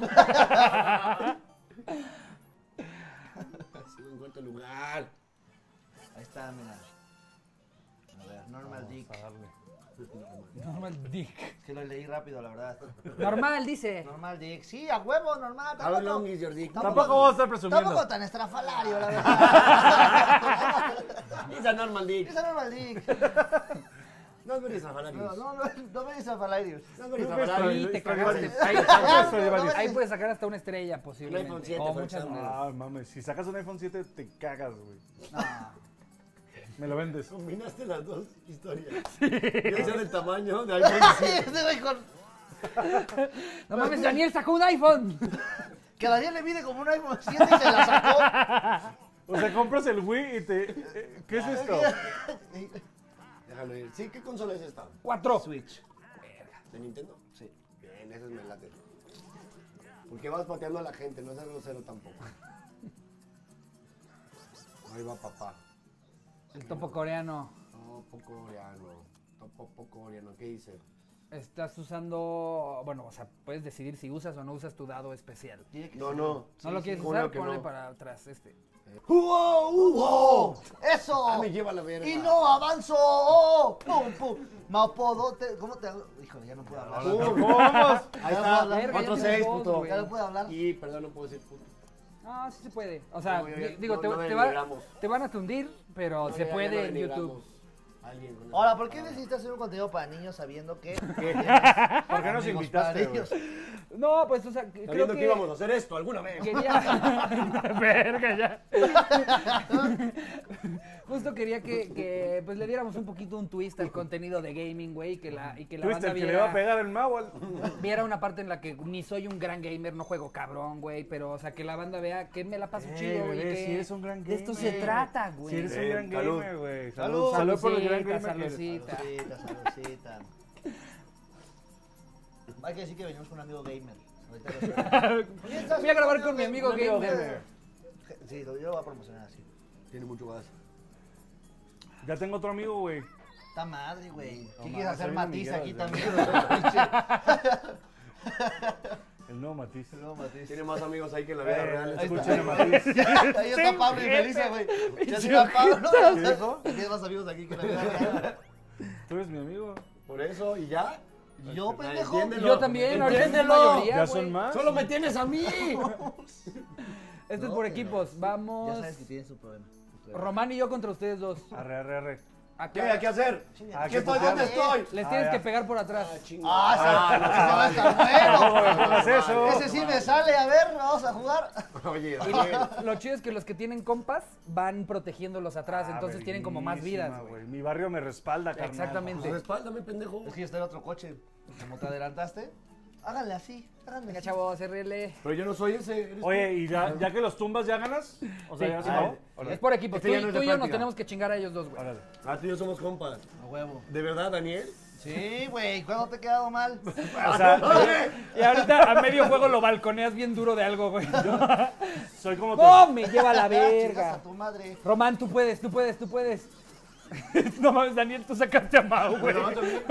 Sigo en cuarto lugar. Ahí está, mira. A ver, Normal Dick. Normal Dick. Que lo leí rápido, la verdad. Normal, dice. Normal Dick. Sí, a huevo, normal. How long is your dick? Tampoco vamos a estar presumiendo. Tampoco tan estrafalario, la verdad. It's a normal dick. Es a Normal Dick. Not very Safanarius. No me dice estrafalario. Not very Ahí Safanarius. te cagaste. Ahí puedes sacar hasta una estrella, posiblemente. Un iPhone 7, O por muchas ejemplo. monedas. Ah, mames, si sacas un iPhone 7 te cagas, güey. No. Me lo vendes. Combinaste las dos historias. Sí. Yo sé del tamaño de iPhone 7. Ese güey con... No mames, Daniel sacó un iPhone. Que a Daniel le mide como un iPhone 7 y se la sacó. O sea, compras el Wii y te... ¿Qué es esto? Déjalo ir. Sí, ¿qué consola es esta? 4. Switch. ¿De Nintendo? Sí. Bien, ese es me late. Porque vas pateando a la gente, no es grosero tampoco. Ahí va papá. El topo coreano. Topo coreano. Topo coreano. ¿Qué dice? Estás usando, bueno, o sea, puedes decidir si usas o no usas tu dado especial. No, no. ¿No lo quieres ¿cómo usar? no que Ponle no? para atrás este. ¡Hugo! ¡Eso! Ah, me lleva la verga. ¡Y no avanzo! ¡Pum, pum! Maupodo, ¿cómo te hago? Híjole, ya no puedo hablar. ¿Cómo? Ahí Ahí está, está, verga, ya 4-6, tienes voz, puto. güey. Ya no puedo hablar. Y, perdón, no puedo decir puto. No, sí se puede. O sea, No, ya, digo, no, te, no me te denigramos. te van a tundir, pero No, se ya puede no en denigramos YouTube. a alguien con esa Ahora, ¿por qué palabra. decidiste hacer un contenido para niños sabiendo que... ¿Por qué nos amigos invitaste, para güey? niños? No, pues, o sea, creo Sabiendo que... que íbamos a hacer esto alguna vez. Quería... Verga, ya. Justo quería que pues le diéramos un poquito un twist al contenido de gaming, güey, y que la Tuviste banda el que le va a viera, pegar el Mau al... viera una parte en la que ni soy un gran gamer, no juego cabrón, güey, pero, o sea, que la banda vea que me la paso chido, güey, bebé, que si eres un gran de esto gamer. se trata, güey. Si eres un gran Salud. gamer, güey. Salud. Salud por el gran Salucita, gamer que eres. salucita. Saludcita, saludcita. Hay que decir que venimos con un amigo gamer. Ahorita Fui a grabar con mi amigo Un amigo gamer. gamer. Sí, yo lo voy a promocionar así. Tiene mucho gas. Ya tengo otro amigo, güey. Está madre, güey. No ¿Qué mames, quieres hacer ahí Matiz no me aquí quieras, también? El nuevo Matiz. No, Matiz. Tiene más amigos ahí que en la vida real. Ahí Escuchen a Matiz. Ahí está Pablo y Melissa, güey. Ya está Pablo, ¿no? ¿Qué dijo? Tienes más amigos aquí que la vida real. Tú eres mi amigo. Por eso, y ya. Y yo, pendejo. Entiéndelo. Yo también, ahorita es Entiéndelo. mayoría, Ya güey. son más. Solo me tienes a mí. Esto es No, por pero- equipos, Ya vamos. sabes que tienes su problema. Román y yo contra ustedes dos. Arre. ¿Qué hay que hacer? Ah, ¿Qué qué estoy? ¿Dónde estoy? Les Ah, tienes ya. que pegar por atrás. Ah, sí, ese va a estar No me bueno. pongas eso. Ese sí me sale, a ver, vamos a jugar. Oye, Y lo chido es que los que tienen compas van protegiéndolos atrás, Ah, entonces tienen como más vidas, verguísima, güey. Mi barrio me respalda, carnal. Exactamente. respáldame, pendejo. Es que está en otro coche. Como te adelantaste, háganle así, háganle Venga, así. chavos, RL. Pero yo no soy ese. ¿eres tú? Oye, ¿y ya que los tumbas ya ganas? O sea, Sí, ya sí, se no. acabó. Es por equipos. Este Tú, ya no es tú de y yo nos práctica. tenemos que chingar a ellos dos, güey. Órale. Ah, tú y yo somos compas. A huevo. ¿De verdad, Daniel? Sí, güey, ¿cuándo te he quedado mal? O sea, Y ahorita a medio juego lo balconeas bien duro de algo, güey. soy como ¡No! Me lleva a la Chingas a verga. tu madre. Román, tú puedes, tú puedes, tú puedes. No mames, Daniel, tú sacaste a Mau, güey. Bueno, también.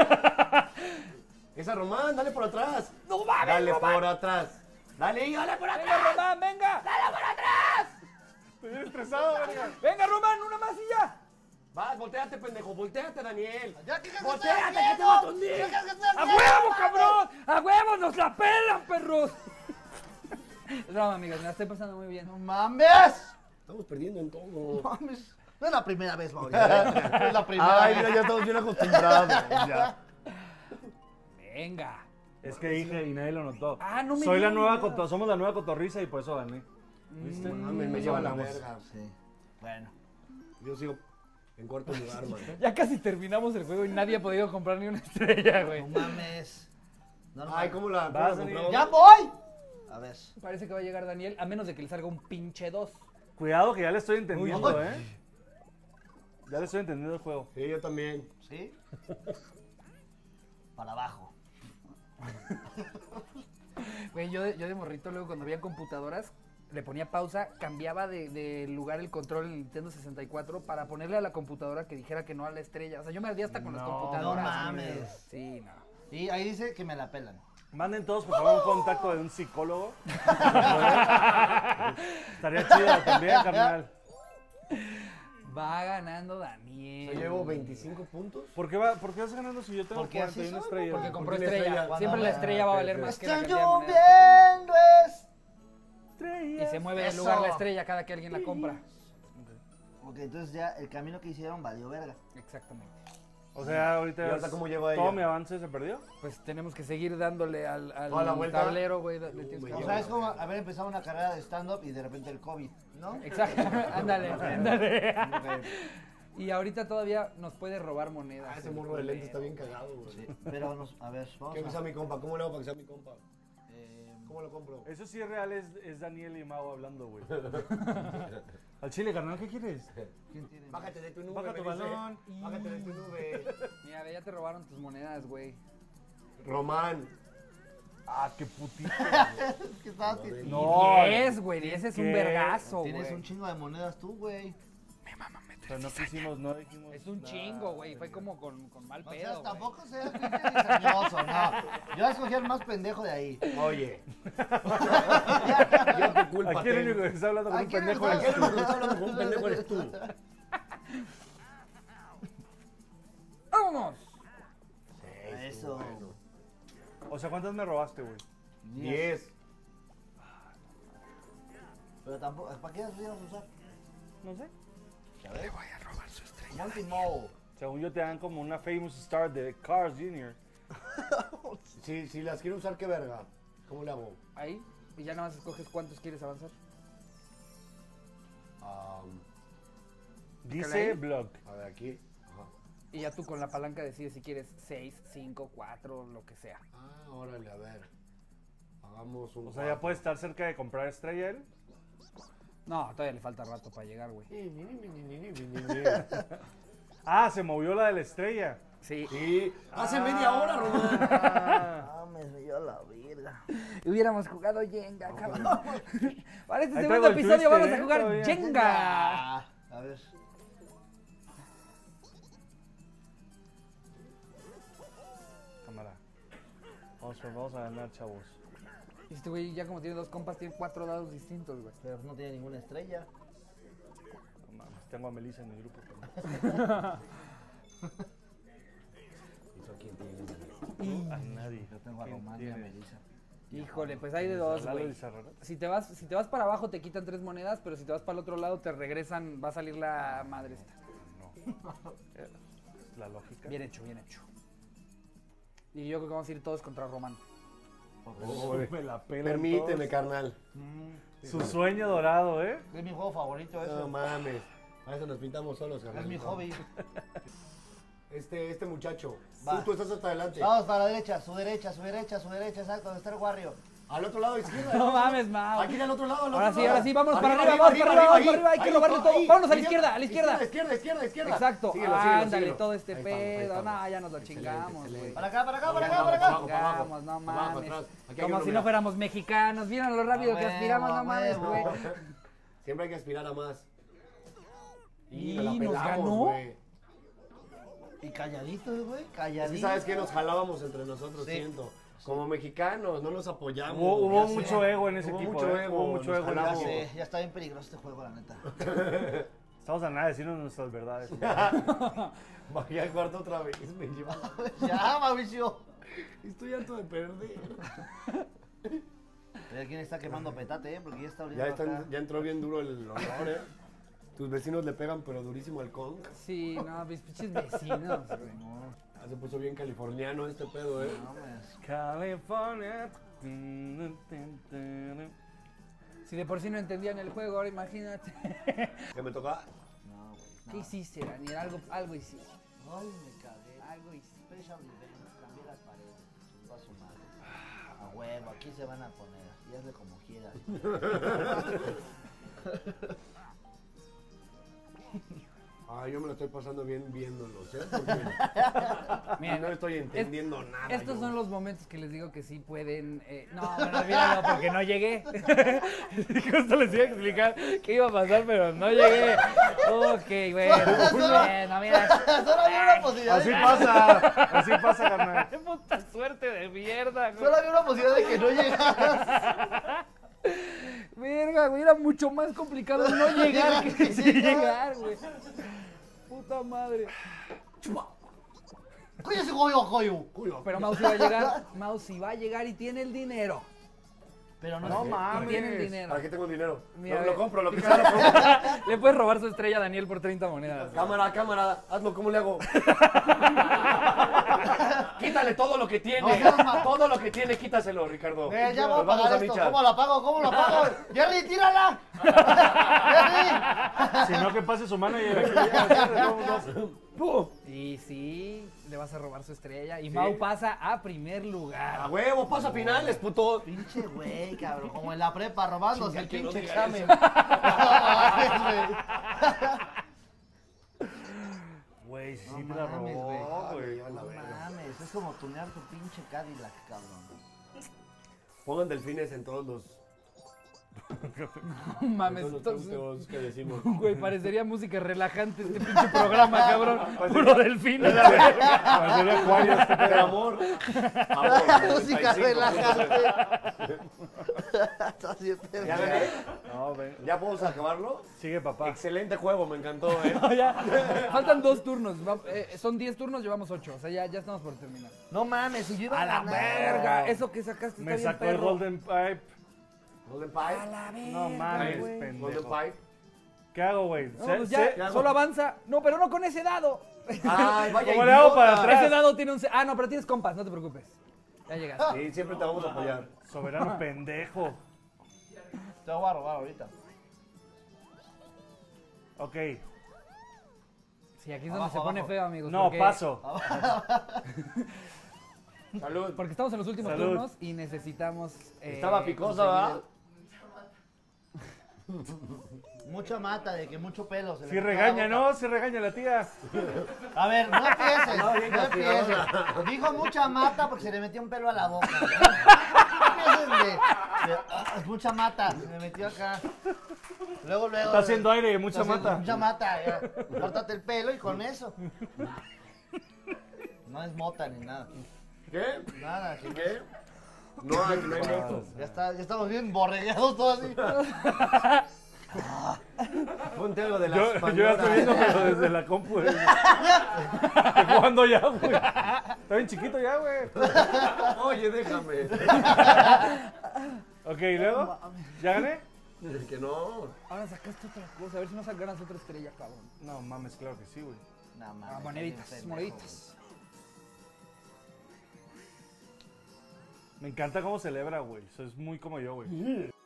Esa Román, dale por atrás. ¡No mames, Dale Román! por atrás. Dale, dale por atrás. ¡Venga, Román, venga! Estoy estresado, verga. ¡Venga, Román, una más y ya! Vas, volteate, pendejo. Volteate, Daniel. Ya, ¿qué Volteate, que te va a tundir. ¡A huevo, cabrón! ¡A huevo, nos la pelan, perros! Es broma, amigos, me la estoy pasando muy bien. ¡No mames! Estamos perdiendo en todo. Mames. No es la primera vez, Mauricio. No es la primera Ay, vez. mira, ya estamos bien acostumbrados. Ya. Venga. Es que dije y nadie lo notó. Ah, no me Soy la digas. nueva somos la nueva cotorriza y por eso gané. ¿Viste? Mames, me lleva la Vamos. verga. Sí. Bueno. Yo sigo en cuarto lugar, man. Ya casi terminamos el juego y nadie ha podido comprar ni una estrella, güey. No mames. Normal. Ay, ¿cómo la Vas, compramos? ¡Ya voy! A ver. Parece que va a llegar Daniel, a menos de que le salga un pinche 2. Cuidado que ya le estoy entendiendo, Uy. Ya le estoy entendiendo el juego. Sí, yo también. ¿Sí? Para abajo. Güey, yo de morrito luego cuando había computadoras, le ponía pausa, cambiaba de lugar el control en el Nintendo 64 para ponerle a la computadora que dijera que no a la estrella. O sea, yo me ardía hasta con las No computadoras. mames. Sí, no. Y ahí dice que me la pelan. Manden todos, por favor, un contacto de un psicólogo. Estaría chido también, carnal. Va ganando Daniel. Yo llevo 25 puntos. ¿Por qué vas ganando si yo tengo Porque así 41 soy, estrellas? Porque compró tiene estrella. estrella. Siempre la estrella va a valer ok, más que la Está cantidad de monedas que lloviendo tenga. Y se mueve de lugar la estrella cada que alguien la compra. Ok, entonces ya el camino que hicieron valió verga. Exactamente. O sea, ahorita, ¿Y ahorita cómo lleva todo ella? mi avance se perdió. Pues tenemos que seguir dándole al ¿Toda la vuelta? tablero, güey. Le tienes que O Yo- sea, es como haber empezado una carrera de stand-up y de repente el COVID, ¿no? Exacto. Ándale, ándale. Ok. Y ahorita todavía nos puede robar monedas. Ese morro de lente está bien cagado, güey. Sí, pero a ver, vamos ¿Qué sea a... mi compa? ¿Cómo le hago para que sea mi compa? eh, ¿Cómo lo compro? Eso sí es real, es Daniel y Mau hablando, güey. Al chile, carnal, ¿qué quieres? ¿Quién tiene? Bájate de tu nube. Baja tu me dice. balón. Bájate de tu nube. Mira, ve, ya te robaron tus monedas, güey. Román. Ah, qué putito. Es que estabas que- No, 10, güey. 10 es un ¿qué? vergazo, güey. Tienes un chingo de monedas tú, güey. Pero no quisimos, no dijimos. Es un nada, chingo, güey. Fue como con mal O pedo, sea, güey. tampoco seas pinche cizañoso, no. Yo escogí al más pendejo de ahí. Oye. Yo qué culpa Aquí el único tengo. que está hablando con ¿A un quién pendejo le eres ¿Qué es tú. lo que está hablando con un pendejo eres tú? ¡Vámonos! Eso. Bueno. O sea, ¿cuántas me robaste, güey? 10. Pero tampoco, ¿para qué las ibas a usar? No sé. A ver. Le voy a robar su estrella. Monty Mole. Según yo te dan como una famous star de Cars Jr. Si las quiero usar, ¿qué verga? ¿Cómo le hago? Ahí. Y ya nada más escoges cuántos quieres avanzar. Dice ahí. blog. A ver, aquí. Ajá. Y ya tú con la palanca decides si quieres 6, 5, 4, lo que sea. Ah, órale, a ver. Hagamos un. O sea, ya puede estar cerca de comprar estrella él. No, todavía le falta rato para llegar, güey. Ah, se movió la de la estrella. Sí. Sí, hace media hora, Román. Ah, me dio la verga. Hubiéramos jugado Jenga, cabrón. Para este Ahí segundo traigo el episodio Twister, vamos a ¿eh? jugar Todavía. Jenga. Ah, a ver. Cámara. Vamos a ganar, chavos. Y este güey ya como tiene dos compas, tiene 4 dados distintos, güey. Pero no tiene ninguna estrella. No mames, tengo a Melissa en mi grupo. ¿Eso quién tiene? A nadie. Yo tengo a ¿Quién Román y a tiene? Melissa. Híjole, pues hay de dos, Lalo güey. Lizarrara. Si te vas para abajo te quitan 3 monedas, pero si te vas para el otro lado te regresan, va a salir la madre esta. No. Es la lógica. Bien hecho, bien hecho. Y yo creo que vamos a ir todos contra Román. Me la pelan Permíteme, todos. carnal. Su sueño dorado, ¿eh? Es mi juego favorito eso. No mames. A eso nos pintamos solos, carnal. Es mi hobby. Este muchacho. Va. Tú estás hasta adelante. Vamos para la derecha, su derecha, su derecha, su derecha, exacto, donde está el Wario. Al otro lado, izquierda. No mames, Mau. Aquí al otro lado, al otro Ahora sí, lado. ahora sí, vámonos para arriba, vamos para arriba, vamos para arriba, hay que ahí, robarle todo. ahí, Vámonos a la ahí, izquierda, a la izquierda. Izquierda. Exacto. Síguelo, síguelo, Ándale, síguelo. todo este Ahí estamos, ahí pedo. estamos. No, ya nos lo Excelente, chingamos, güey. excelente. Para acá, para acá, para Para acá, para acá. abajo, para abajo. Chingamos, no Abajo, mames. atrás. Aquí hay Como uno, si mira. no fuéramos mexicanos. ¿Vieron lo rápido que huevo, aspiramos? a No mames, huevo. güey. Siempre hay que aspirar a más. Y nos la nos pelamos, ganó. güey. Y calladitos, güey, Es calladitos. que sabes que nos jalábamos entre nosotros, Sí. siento. Como mexicanos, no nos apoyamos. Hubo Ya sé. mucho ego en ese Hubo equipo. mucho ¿eh? ego, Hubo mucho nos ego en Ya ese jalamos. equipo. sé, ya está bien peligroso este juego, la neta. Estamos a nada de decirnos nuestras verdades. Bajé al cuarto otra vez, me lleva. Ya, Mauricio. Estoy harto de perder. Mira quién está quemando petate, porque ya está oliendo acá. Ya entró bien duro el olor, Tus vecinos le pegan, pero durísimo al con. Sí, no, mis pinches vecinos, güey. Ah, se puso bien californiano este pedo, No, mames. California. Si de por sí no entendían el juego, ahora imagínate. Que me toca. No, güey. ¿Qué hiciste, Daniel? Algo hiciste. Ay, me cagué. Algo hiciste. Special event, cambié las paredes. Chingó a su madre. A huevo, aquí se van a poner. Y hazle como quieras. Ay, yo me lo estoy pasando bien viéndolos, ¿eh? Porque Miren, no estoy entendiendo nada. Estos yo. son los momentos que les digo que sí pueden... no, bueno, olvídalo porque no llegué. Justo les iba a explicar qué iba a pasar, pero no llegué. Ok, bueno, mira. Solo había una posibilidad Así pasa, carnal. ¡Qué puta suerte de mierda, güey! Solo había una posibilidad de que no llegaras. Verga, güey, era mucho más complicado no llegar que sí llegar, güey. Puta madre. ¡Cállese, coyo! Pero Mouse iba a llegar, Mouse iba a llegar y tiene el dinero. Pero No no, Y mames. tiene el dinero. ¿Para qué tengo el dinero? Mira, Lo ve. compro, lo que sea lo compro. Le puedes robar su estrella a Daniel por 30 monedas. Cámara, hazlo, ¿cómo le hago? Quítale todo lo que tiene. Todo lo que tiene, quítaselo, Ricardo. ya Nos voy a vamos pagar a esto. Micha. ¿Cómo la pago? ¿Cómo la pago? ¡Jerry, tírala! ¡Jerry! Si no, que pase su manager aquí. Y sí, le vas a robar su estrella. Y Mau pasa a primer A lugar. huevo, pasa finales, puto. Pinche güey, cabrón. Como en la prepa, robándose Chinga, el que no pinche diga examen. Güey, sí No te la mames, robó, güey. No mames, es como tunear tu pinche Cadillac, cabrón. Pongan delfines en todos los No mames, todos los entonces, puntos que decimos. güey, parecería música relajante este pinche programa, cabrón. Puro delfín. a la verga. Parecería acuario este De pedo. amor. Música 95, relajante. ¿Ya gané? No, ven. ¿Ya podemos acabarlo? Sigue, papá. Excelente juego, me encantó, ¿eh? No, ya. Faltan 2 turnos. Son 10 turnos, llevamos 8. O sea, ya estamos por terminar. No mames, si yo iba A la ganar. verga. Eso que sacaste Me está bien sacó el perro. Golden Pipe. Golden A Pie. la verga, No mames, güey. Golden pendejo. Pie. ¿Qué hago, güey? No, pues ya, solo avanza. No, pero no con ese dado. Ay, vaya ¿Cómo le hago idiota. para atrás? Ese dado tiene un... Ah, no, pero tienes compas, no te preocupes. Ya llegaste. Sí, siempre te vamos a apoyar. Soberano pendejo. Te voy a robar ahorita. Ok. Sí, aquí es donde Abajo, se pone abajo. feo, amigos. No, porque- paso. Salud. Porque estamos en los últimos Salud. turnos y necesitamos... Estaba picosa, conseguir ¿verdad? Mucha mata, de que mucho pelo. Se le Sí mete a la regaña, boca. ¿no? Sí regaña la tía. A ver, no empieces, No, bien no empieces. castigada. Dijo mucha mata porque se le metió un pelo a la boca. No empieces mucha mata, se me metió acá. Luego. Está haciendo aire, mucha Está haciendo mata. Mucha mata, ya. Córtate el pelo y con eso. No es mota ni nada. ¿Qué? Nada, que ¿Qué? No, aquí no hay motos. ya estamos bien borregueados todos así. Ponte algo de la Yo ya estoy viendo, pero desde la compu. Estoy jugando ya, güey. Está bien chiquito ya, güey. Oye, déjame. Ok, ¿y luego? ¿Ya gané? Que no. Ahora sacaste otra cosa, a ver si no ganas otra estrella, cabrón. No mames, claro que sí, güey. No, mames, Moneditas, estás bien pendejo, moneditas. Me encanta cómo celebra, güey. Eso es muy como yo, güey.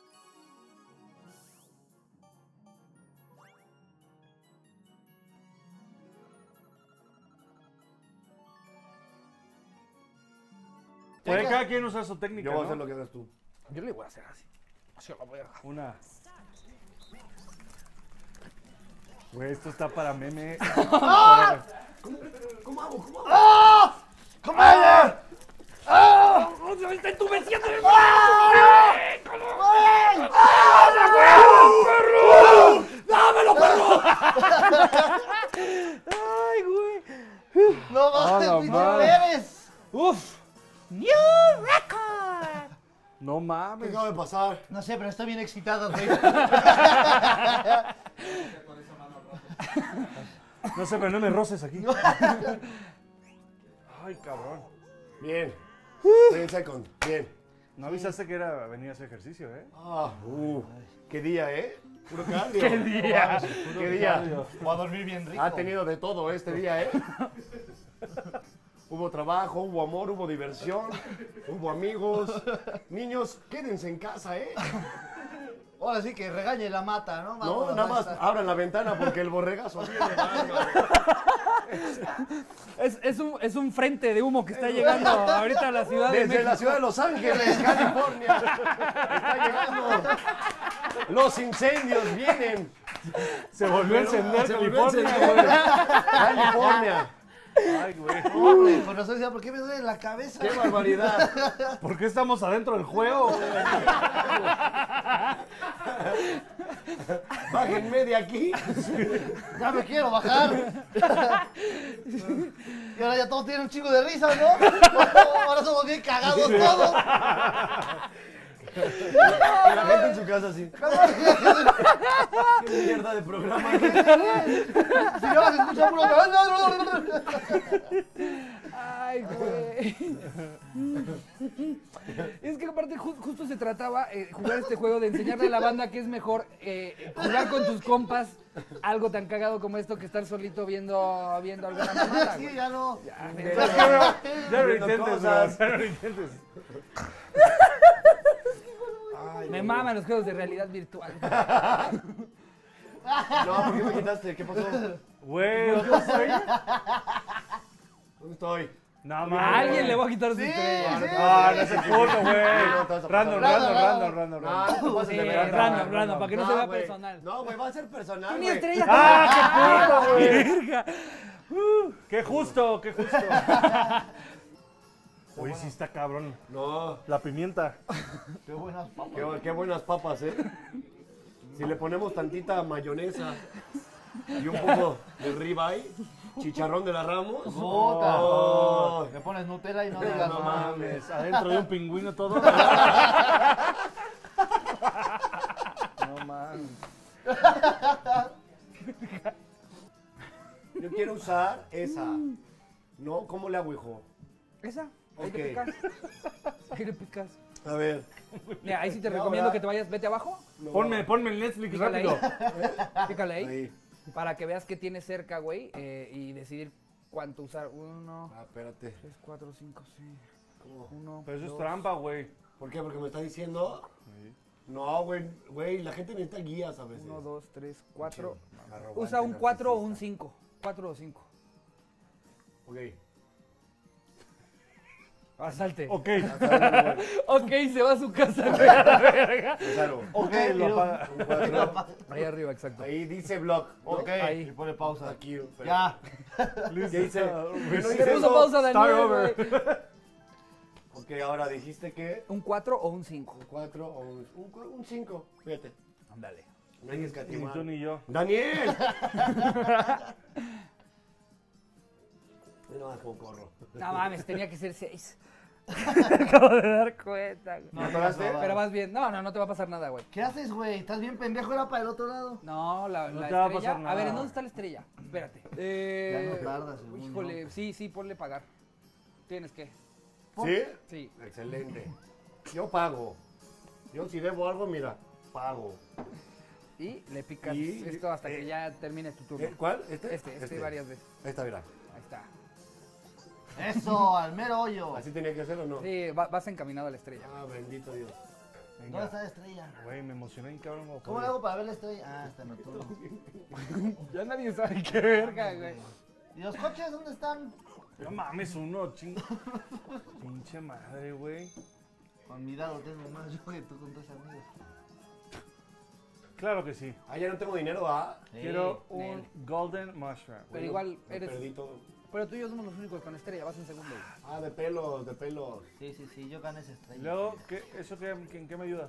Puede cada quien usar su técnica, Yo voy a ¿no? hacer lo que hagas tú. Yo le voy a hacer así. Así a la verga. Una. Güey, esto está para meme. ¿Cómo hago? ¿Cómo hago? ¡Comadre! ¡Está entumeciendo el ¡Dámelo, perro! ¡Ay, güey! ¡No mames, no pinche mames. Pérez! ¡Uf! ¡New record! No ¿Qué mames. acaba de pasar? No sé, pero estoy bien excitado, güey. No sé, pero no me roces aquí. Ay, cabrón. Bien. Estoy en second. Bien. No avisaste que era venir a hacer ejercicio, ¿eh? Qué día, ¿eh? Puro cardio. ¡Qué día! Qué día. Voy a dormir bien rico. Ha tenido de todo este día, ¿eh? Hubo trabajo, hubo amor, hubo diversión, hubo amigos. Niños, quédense en casa, ¿eh? Ahora sí que regañe la mata, ¿no? No, Vámonos, nada más maestra. abran la ventana porque el borregazo viene. Es un frente de humo que está llegando ahorita a la ciudad de Desde México. la ciudad de Los Ángeles, California. Está llegando. Los incendios vienen. Se volvió a encender Se volvió a California, encender. güey. California. Ay, güey. Hombre, con razón decía, ¿por qué me duele la cabeza? ¡Qué barbaridad! ¿Por qué estamos adentro del juego, güey? Bájenme de aquí. Ya me quiero bajar. Y ahora ya todos tienen un chingo de risa, ¿no? Ahora somos bien cagados todos. Y la gente en su casa así. ¡Qué mierda de programa! Si no se escucha puro... Ay, güey. Es que aparte justo se trataba jugar este juego de enseñarle a la banda que es mejor jugar con tus compas algo tan cagado como esto que estar solito viendo alguna mamada, Sí, güey. ya no. Ya no lo Viendo intentes, cosas. güey. Ya no lo intentes. Ay, Me Dios maman los juegos de realidad virtual. mío. No, ¿por qué me quitaste? ¿Qué pasó? Güey, ¿dónde estoy? ¿Dónde estoy? No, A mames. alguien le voy a quitar su Sí, estrella. sí. Ah, no es el puto, No, te güey. vas a pasar. Random, No, random. no te pases Sí, de verga. random, para que no se vea güey. personal. No, güey, va a ser personal, Tú ni güey. estrella. ¡Ah, qué puto, güey! Verga. ¡Qué justo, qué justo! Oye, sí está cabrón. No, La pimienta. Qué buenas papas. qué buenas papas, ¿eh? Si le ponemos tantita mayonesa y un poco de ribeye, chicharrón de la Ramos. Puta. Oh, Le pones Nutella y no digas no más. mames. Adentro de un pingüino todo. No mames. Yo quiero usar esa. ¿No? ¿Cómo le hago, hijo? Esa. Ahí Ok. le picas. Ahí le picas. A ver. Mira, ahí sí te No, recomiendo ¿verdad? que te vayas, vete abajo, Ponme el Netflix Pícale ahí. rápido. pícale ahí, Ahí. para que veas qué tienes cerca, güey, y decidir cuánto usar. 1, Ah, espérate. 3, 4, 5, 6, 1, Pero eso es trampa, güey. ¿Por qué? Porque me está diciendo. No, güey, la gente necesita guías a veces. 1, 2, 3, 4. Arrogante, Usa un 4 o un narcisista. 5. 4 o 5. Ok. Salte. Ok. Ok, se va a su casa, güey, a la verga. Claro. Ok, lo apaga. Un cuatro. Ahí arriba, exacto. Ahí dice blog. ¿no? Ok, Ahí. y pone pausa. Aquí. pero- Ya. ¿Qué dice? Listo. Se puso pausa Start Daniel, over. güey. Ok, ahora dijiste que ¿Un 4 o un 5? un 4 o un 5. Fíjate. Ándale. No hay que Ni escatimar. tú ni yo. ¡Daniel! No, como corro. No mames, tenía que ser 6. Acabo de dar cuenta, güey. No, ¿Acabaste? no, Pero vas bien. No te va a pasar nada, güey. ¿Qué haces, güey? ¿Estás bien pendejo? Era para el otro lado. No, la No te va a estrella. pasar A ver, ¿en nada. dónde está la estrella? Espérate. Ya no tarda, según Híjole, yo. sí, ponle pagar. Tienes que. ¿Sí? Sí. Excelente. Yo pago. Yo si debo algo, mira, pago. Y le picas Y, esto hasta que ya termine tu turno. ¿Cuál? ¿Este? Este varias veces. Ahí está, mira. Ahí está. Eso, al mero hoyo. ¿Así tenía que hacer o no? Sí, vas encaminado a la estrella. Ah, bendito Dios. ¿Dónde está la estrella? Güey, me emocioné en cabrón. ¿Cómo le hago para ver la estrella? Ah, está en todo. Ya nadie sabe qué verga, güey. ¿Y los coches dónde están? No mames, uno, pinche madre, güey. Con mi dado tengo más yo que tú con tus amigos. Claro que sí. Ah, ya no tengo dinero, ¿ah? Quiero Nel. un Golden Mushroom. Pero igual Me eres. perdí todo. Pero tú y yo somos los únicos con estrella, vas en segundo. güey. Ah, de pelos, de pelos. Sí, yo gané esa Y estrella. luego, ¿en qué me ayuda?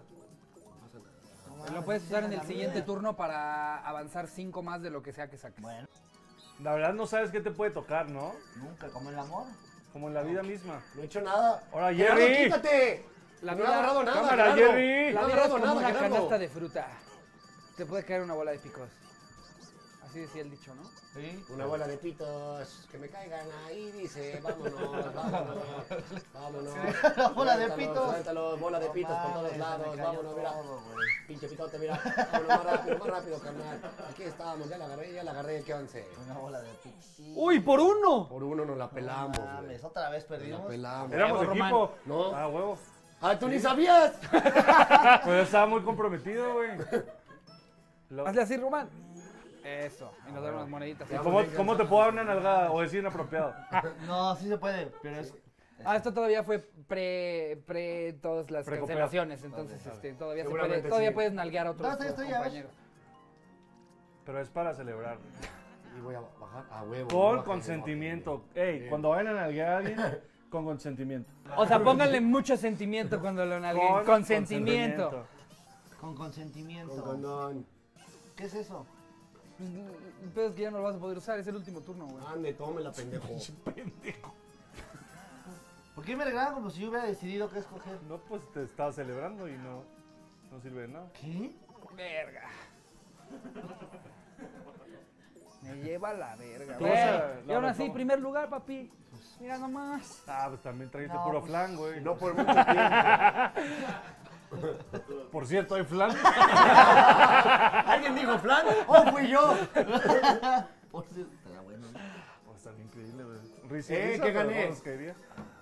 Lo puedes usar en el siguiente turno para avanzar 5 más de lo que sea que saques. Bueno, La verdad no sabes qué te puede tocar, ¿no? nunca como el amor. Como en la vida misma. No he hecho nada. Ahora, Gerardo, Jerry. quítate. La No vida- he agarrado nada, Cámara, Gerardo. Jerry. No La he vida es agarrado como nada, una Gerardo. canasta de fruta. Te puede caer una bola de picos. Así decía el dicho, ¿no? Sí. Una bola de pitos que me caigan ahí, dice, vámonos, vámonos. Una bola de Suéltalo, pitos. suéltalo, bola de pitos por todos Mames, lados, se me cayó vámonos, mira. todo, güey. Pinche pitote, mira. Vámonos más rápido, carnal. Aquí estamos, ya la agarré, ¿qué once? Una bola de pitos. ¡Uy, por uno! Por uno nos la pelamos, güey. Mames, otra vez La perdimos. pelamos. Éramos Huevo, Román. equipo. No. Ah, huevo. Ah, ¿tú ni sabías? Pues yo estaba muy comprometido, güey. Hazle así, Román. Eso. Y nos dan unas moneditas. Ya, ¿Cómo te puedo dar una nalgada o decir inapropiado? No, sí se puede, pero es... Esto todavía fue pre todas las Pre-cooperación. cancelaciones, entonces todavía Seguramente todavía sí. puedes nalguear a otros ¿Dónde está la estrella? compañeros. Pero es para celebrar. Y voy a bajar a huevo. Con consentimiento. Ey, cuando vayan a nalguear a alguien, con consentimiento. O sea, pónganle mucho sentimiento cuando lo nalguen. Consentimiento. Con consentimiento. Con condón. ¿Qué es eso? El pedo es que ya no lo vas a poder usar, es el último turno, güey. Ande, tómela, pendejo. ¿Por qué me regalan como si yo hubiera decidido qué escoger? No, pues te estaba celebrando y no sirve de nada. ¿Qué? Verga. Me lleva a la verga, Tú güey. vas a- Y aún no, así, ¿cómo? primer lugar, papi. Mira nomás. Ah, pues también trajiste No, puro pues, flan, güey. No por mucho tiempo. Por cierto, hay flan. ¿Alguien dijo flan? ¡Oh, fui yo! Por cierto, estaría bueno. Oh, está bien increíble, güey. Risa, ¿Qué pero gané? no nos caería.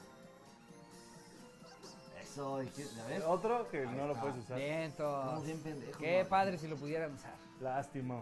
Eso, ¿y qué? ¿Ya ves? Otro que no lo puedes usar. Vientos. Estamos bien pendejos. Qué man. padre si lo pudieran usar. Lástima.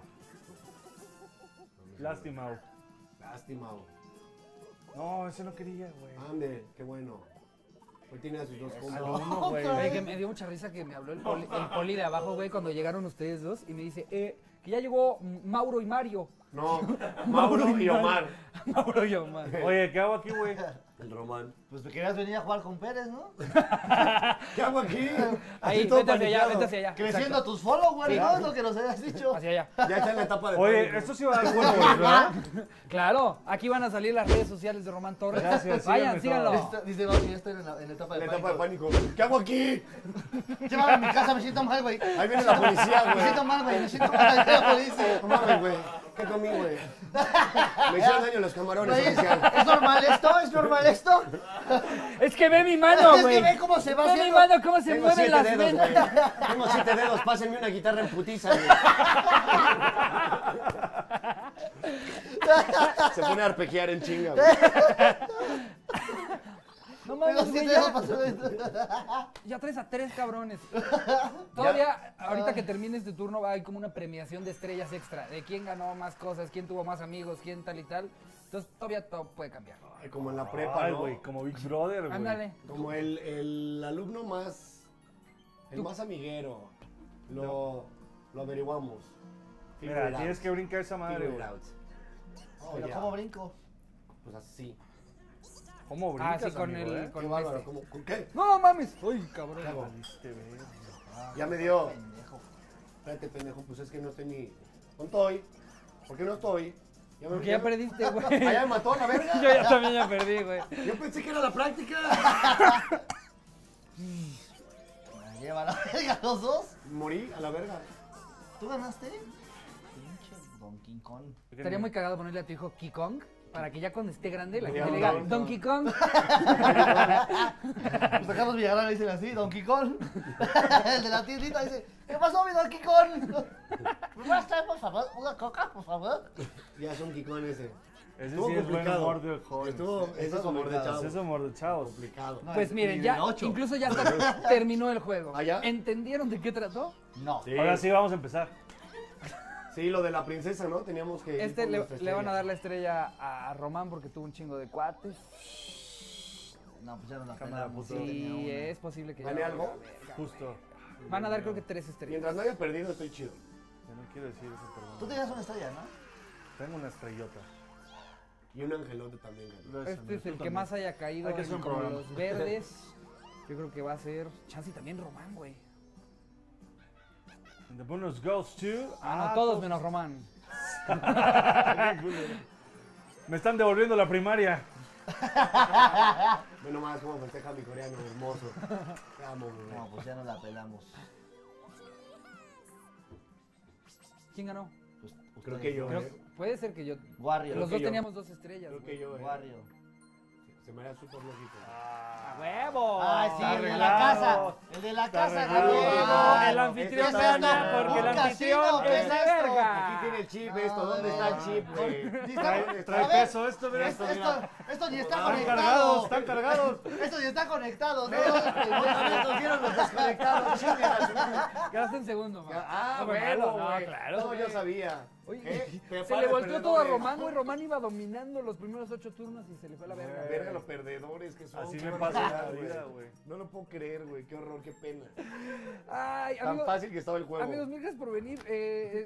Lástima. Lástima. No, ese no quería, güey. Ande, qué bueno. Hoy tiene a sus dos Al compas. uno, güey. Güey, que me dio mucha risa que me habló el poli de abajo, güey, cuando llegaron ustedes dos y me dice, que ya llegó Mauro y Mario. No, Mauro y Omar. Mauro y Omar. Oye, ¿qué hago aquí, güey? El Román. Pues me querías venir a jugar con Pérez, ¿no? ¿Qué hago aquí? Ahí, Así todo vete hacia allá, paniqueado. vete hacia allá. Creciendo tus followers, Sí. ¿no? Es lo que nos habías dicho. Hacia allá. Ya está en la etapa de Oye, pánico. esto sí va a dar bueno, güey, ¿verdad? Claro, aquí van a salir las redes sociales de Román Torres. Gracias, Vayan, síganme síganlo. Dice, Bauti, ya estoy en la etapa En de la etapa de pánico. pánico. ¿Qué hago aquí? Llévame a mi casa, me siento mal, güey. Ahí viene la policía, Me güey. siento mal, güey. Me siento mal. Ahí viene la policía. No mames, güey. ¿Qué comí, güey? Me hicieron daño los camarones, Güey, oficial. ¿es normal esto? ¿Es normal esto? Es que ve mi mano, Es güey. que ve cómo se va Ve mi haciendo. mano, cómo se Tengo mueven 7 las dedos, güey. venas. Tengo 7 dedos. Pásenme una guitarra en putiza, güey. Se pone a arpegiar en chinga, güey. No Tengo mames, güey, 7 dedos para ya, ya traes a 3 cabrones. Todavía, ahorita que termine este turno, hay como una premiación de estrellas extra. De quién ganó más cosas, quién tuvo más amigos, quién tal y tal. Entonces todavía todo puede cambiar. Ay, como en la prepa, Ay, ¿no? güey, como Big Brother, güey. Ándale. Como el alumno más... El más amiguero. Lo averiguamos. Figure Mira, it tienes out. que brincar esa madre, Figure it güey. out. Oh, Pero yeah. ¿cómo brinco? Pues así. ¿Cómo Ah, brincas, sí, con amigo, el... eh? Con Qué bárbaro. este. ¿Con qué? No mames. Uy, cabrón. ¿Qué hago? Valiste, verga. Ya me dio. Pendejo. Espérate, pendejo, pues es que no estoy ni... ¿No estoy? ¿Por qué no estoy? Porque ya perdiste, güey. ¿Allá me mató la verga? Yo ya también ya perdí, güey. Yo pensé que era la práctica. Me lleva la verga los dos. Morí a la verga. ¿Tú ganaste? Pinche Donkey Kong. Estaría muy cagado ponerle a tu hijo Kikong para que ya cuando esté grande la Diga gente le diga Donkey Donkey Kong. Pues a Carlos Villarreal le dicen así, Donkey Kong. El de la tiendita dice, ¿qué pasó, mi Donkey Kong? ¿Me vas a traer, por favor, una coca, por favor? Ya es un quicón ese. Ese Estuvo sí es buen complicado. humor de joven. Ese es humor de Ese chavo. es humor de chavos. Complicado. No, Pues es- miren, y ya de 8. incluso ya hasta terminó el juego. ¿Ah, ya? ¿Entendieron de qué trató? No. Sí. Ahora sí vamos a empezar. Sí, lo de la princesa, ¿no? Teníamos que... ir Este por le, nuestra le van a estrella. dar la estrella a Román porque tuvo un chingo de cuates. No, pues ya no la Cámara, pelamos. puto. Sí, es posible que ya ¿Gané no algo? valga verga. Justo. Van a dar creo que 3 estrellas. Mientras no haya perdido, estoy chido. Yo no quiero decir eso, perdón. Tú tenías una estrella, ¿no? Tengo una estrellota. Y un angelote también ganó. Este es el que más haya caído Hay que hacer en un como programa. los verdes. Yo creo que va a ser Chance y también Román, güey. And the bonus goes to... Ah, no, todos menos Román. Me están devolviendo la primaria. Ve nomás cómo festeja mi coreano, hermoso. Te amo, bebé. No, pues ya no la pelamos. ¿Quién ganó? Pues, Creo ustedes que yo, dos. Creo, puede ser que yo. Wario. Los que dos yo. teníamos 2 estrellas. Creo güey. que yo, Wario. Se me haría súper lógico. ¡A huevo! Ay, sí, está el de la arreglado. casa. El de la Está casa arreglado. ganó. El anfitrión Este gana está porque el un anfitrión casino, ¿qué es es de esto? verga. Aquí tiene el chip esto. ¿Dónde está el chip, güey? Trae A ver, peso esto, mira. Esto ni está Están conectado. cargados, están cargados. Esto ni está conectado. No, Otra vez nos dieron los desconectados. Chinguen a su madre. Quedaste en segundo, man. Ah, bueno, bueno, no, güey. claro. No, yo sabía. Oye, Prepara se le volteó todo a perdedores. Román, güey. Román iba dominando los primeros 8 turnos y se le fue a la verga. Verga los perdedores que son. Así qué me pasa en la barbaridad, vida, güey. No lo puedo creer, güey. Qué horror, qué pena. Ay, Tan amigos, fácil que estaba el juego. amigos, mil gracias por venir.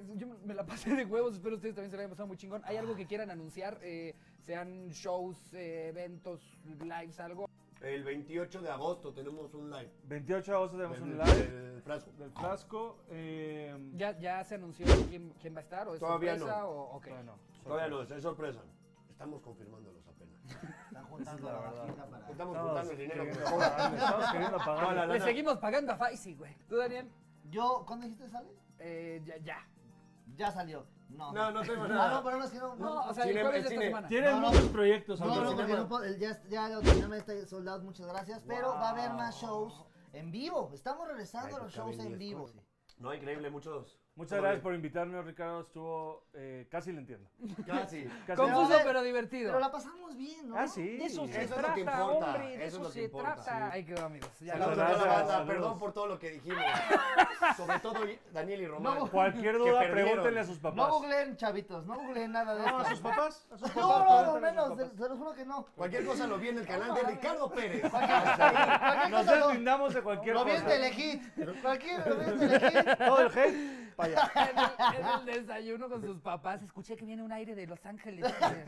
me la pasé de huevos, espero ustedes también se la hayan pasado muy chingón. ¿Hay algo que quieran anunciar? Sean shows, eventos, lives, algo. El 28 de agosto tenemos un live. 28 de agosto tenemos un Del- live del frasco. del Frasco. ¿Ya se anunció quién va a estar? ¿O es Todavía sorpresa? no. O, ok. Bueno, Todavía no, es sorpresa. Estamos confirmándolos apenas. Están juntando la bajita para... Estamos Estamos juntando el dinero que queriendo me cobran. pagarle, estamos queriendo Toda la pagar. Le lana. seguimos pagando a Faisy, güey. ¿Tú, Daniel? Yo, ¿cuándo dijiste sale? Ya. Ya salió. No, No tengo Ah, nada. no, pero no es que no. No, o sea, Cine- el jueves el de esta cine. semana. Tienen No, no. muchos proyectos. No, Alberto. no, porque no puedo, ya finalmente está soldados, muchas gracias, pero va a haber más shows en vivo. Estamos regresando a los shows en vivo. No, increíble, muchos. Muchas gracias por invitarme, Ricardo. Estuvo, casi le entiendo. Casi. Casi Confuso Pero- pero divertido. Pero la pasamos bien, ¿no? Ah, sí. De eso se Eso es lo que trata, importa, hombre, de eso eso, es lo que se importa. trata. Ahí quedó, amigos. Ya Saludos lo- a toda la banda, Saludos. perdón por todo lo que dijimos. Sobre todo Daniel y Román. No, Cualquier Que duda, perdieron. pregúntenle a sus papás. No googleen, chavitos, no googleen nada de No, a esto. sus papás. A sus papás. No, pregúntenle a menos, sus papás. se los juro que no. Cualquier cosa lo vi en el canal de Ricardo Pérez. Cualquier Nos cosa deslindamos de cualquier lo vi en cosa. Telehit. Lo vi en Telehit. Todo el hate, para allá. En el desayuno con sus papás, escuché que viene un aire de Los Ángeles.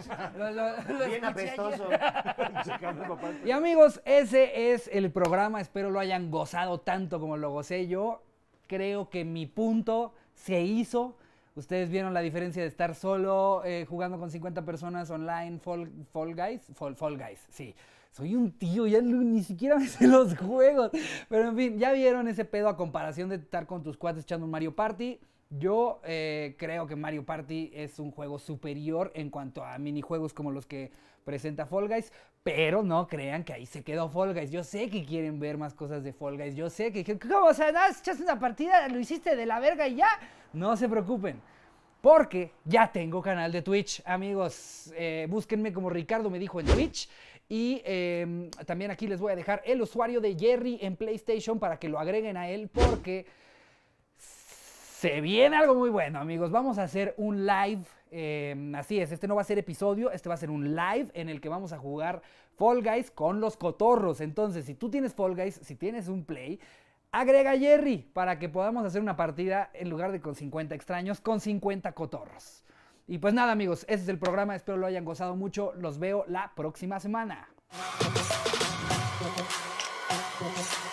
Lo Bien escuché apestoso. Checando el papá. Y amigos, ese es el programa. Espero lo hayan gozado tanto como lo gocé yo. Creo que mi punto se hizo. Ustedes vieron la diferencia de estar solo jugando con 50 personas online, Fall Guys, sí. Soy un tío, ya ni siquiera me sé los juegos. Pero en fin, ya vieron ese pedo a comparación de estar con tus cuates echando un Mario Party. Yo creo que Mario Party es un juego superior en cuanto a minijuegos como los que presenta Fall Guys, pero no crean que ahí se quedó Fall Guys. Yo sé que quieren ver más cosas de Fall Guys, yo sé que, ¿cómo? O sea, nada, echaste una partida, lo hiciste de la verga y ya. No se preocupen, porque ya tengo canal de Twitch, amigos. Búsquenme como Ricardo me dijo en Twitch. Y también aquí les voy a dejar el usuario de Jerry en PlayStation para que lo agreguen a él, porque se viene algo muy bueno, amigos. Vamos a hacer un live. Así es, este no va a ser episodio, este va a ser un live en el que vamos a jugar Fall Guys con los cotorros. Entonces, si tú tienes Fall Guys, si tienes un Play, agrega a Jerry para que podamos hacer una partida en lugar de con 50 extraños, con 50 cotorros. Y pues nada, amigos, ese es el programa. Espero lo hayan gozado mucho. Los veo la próxima semana.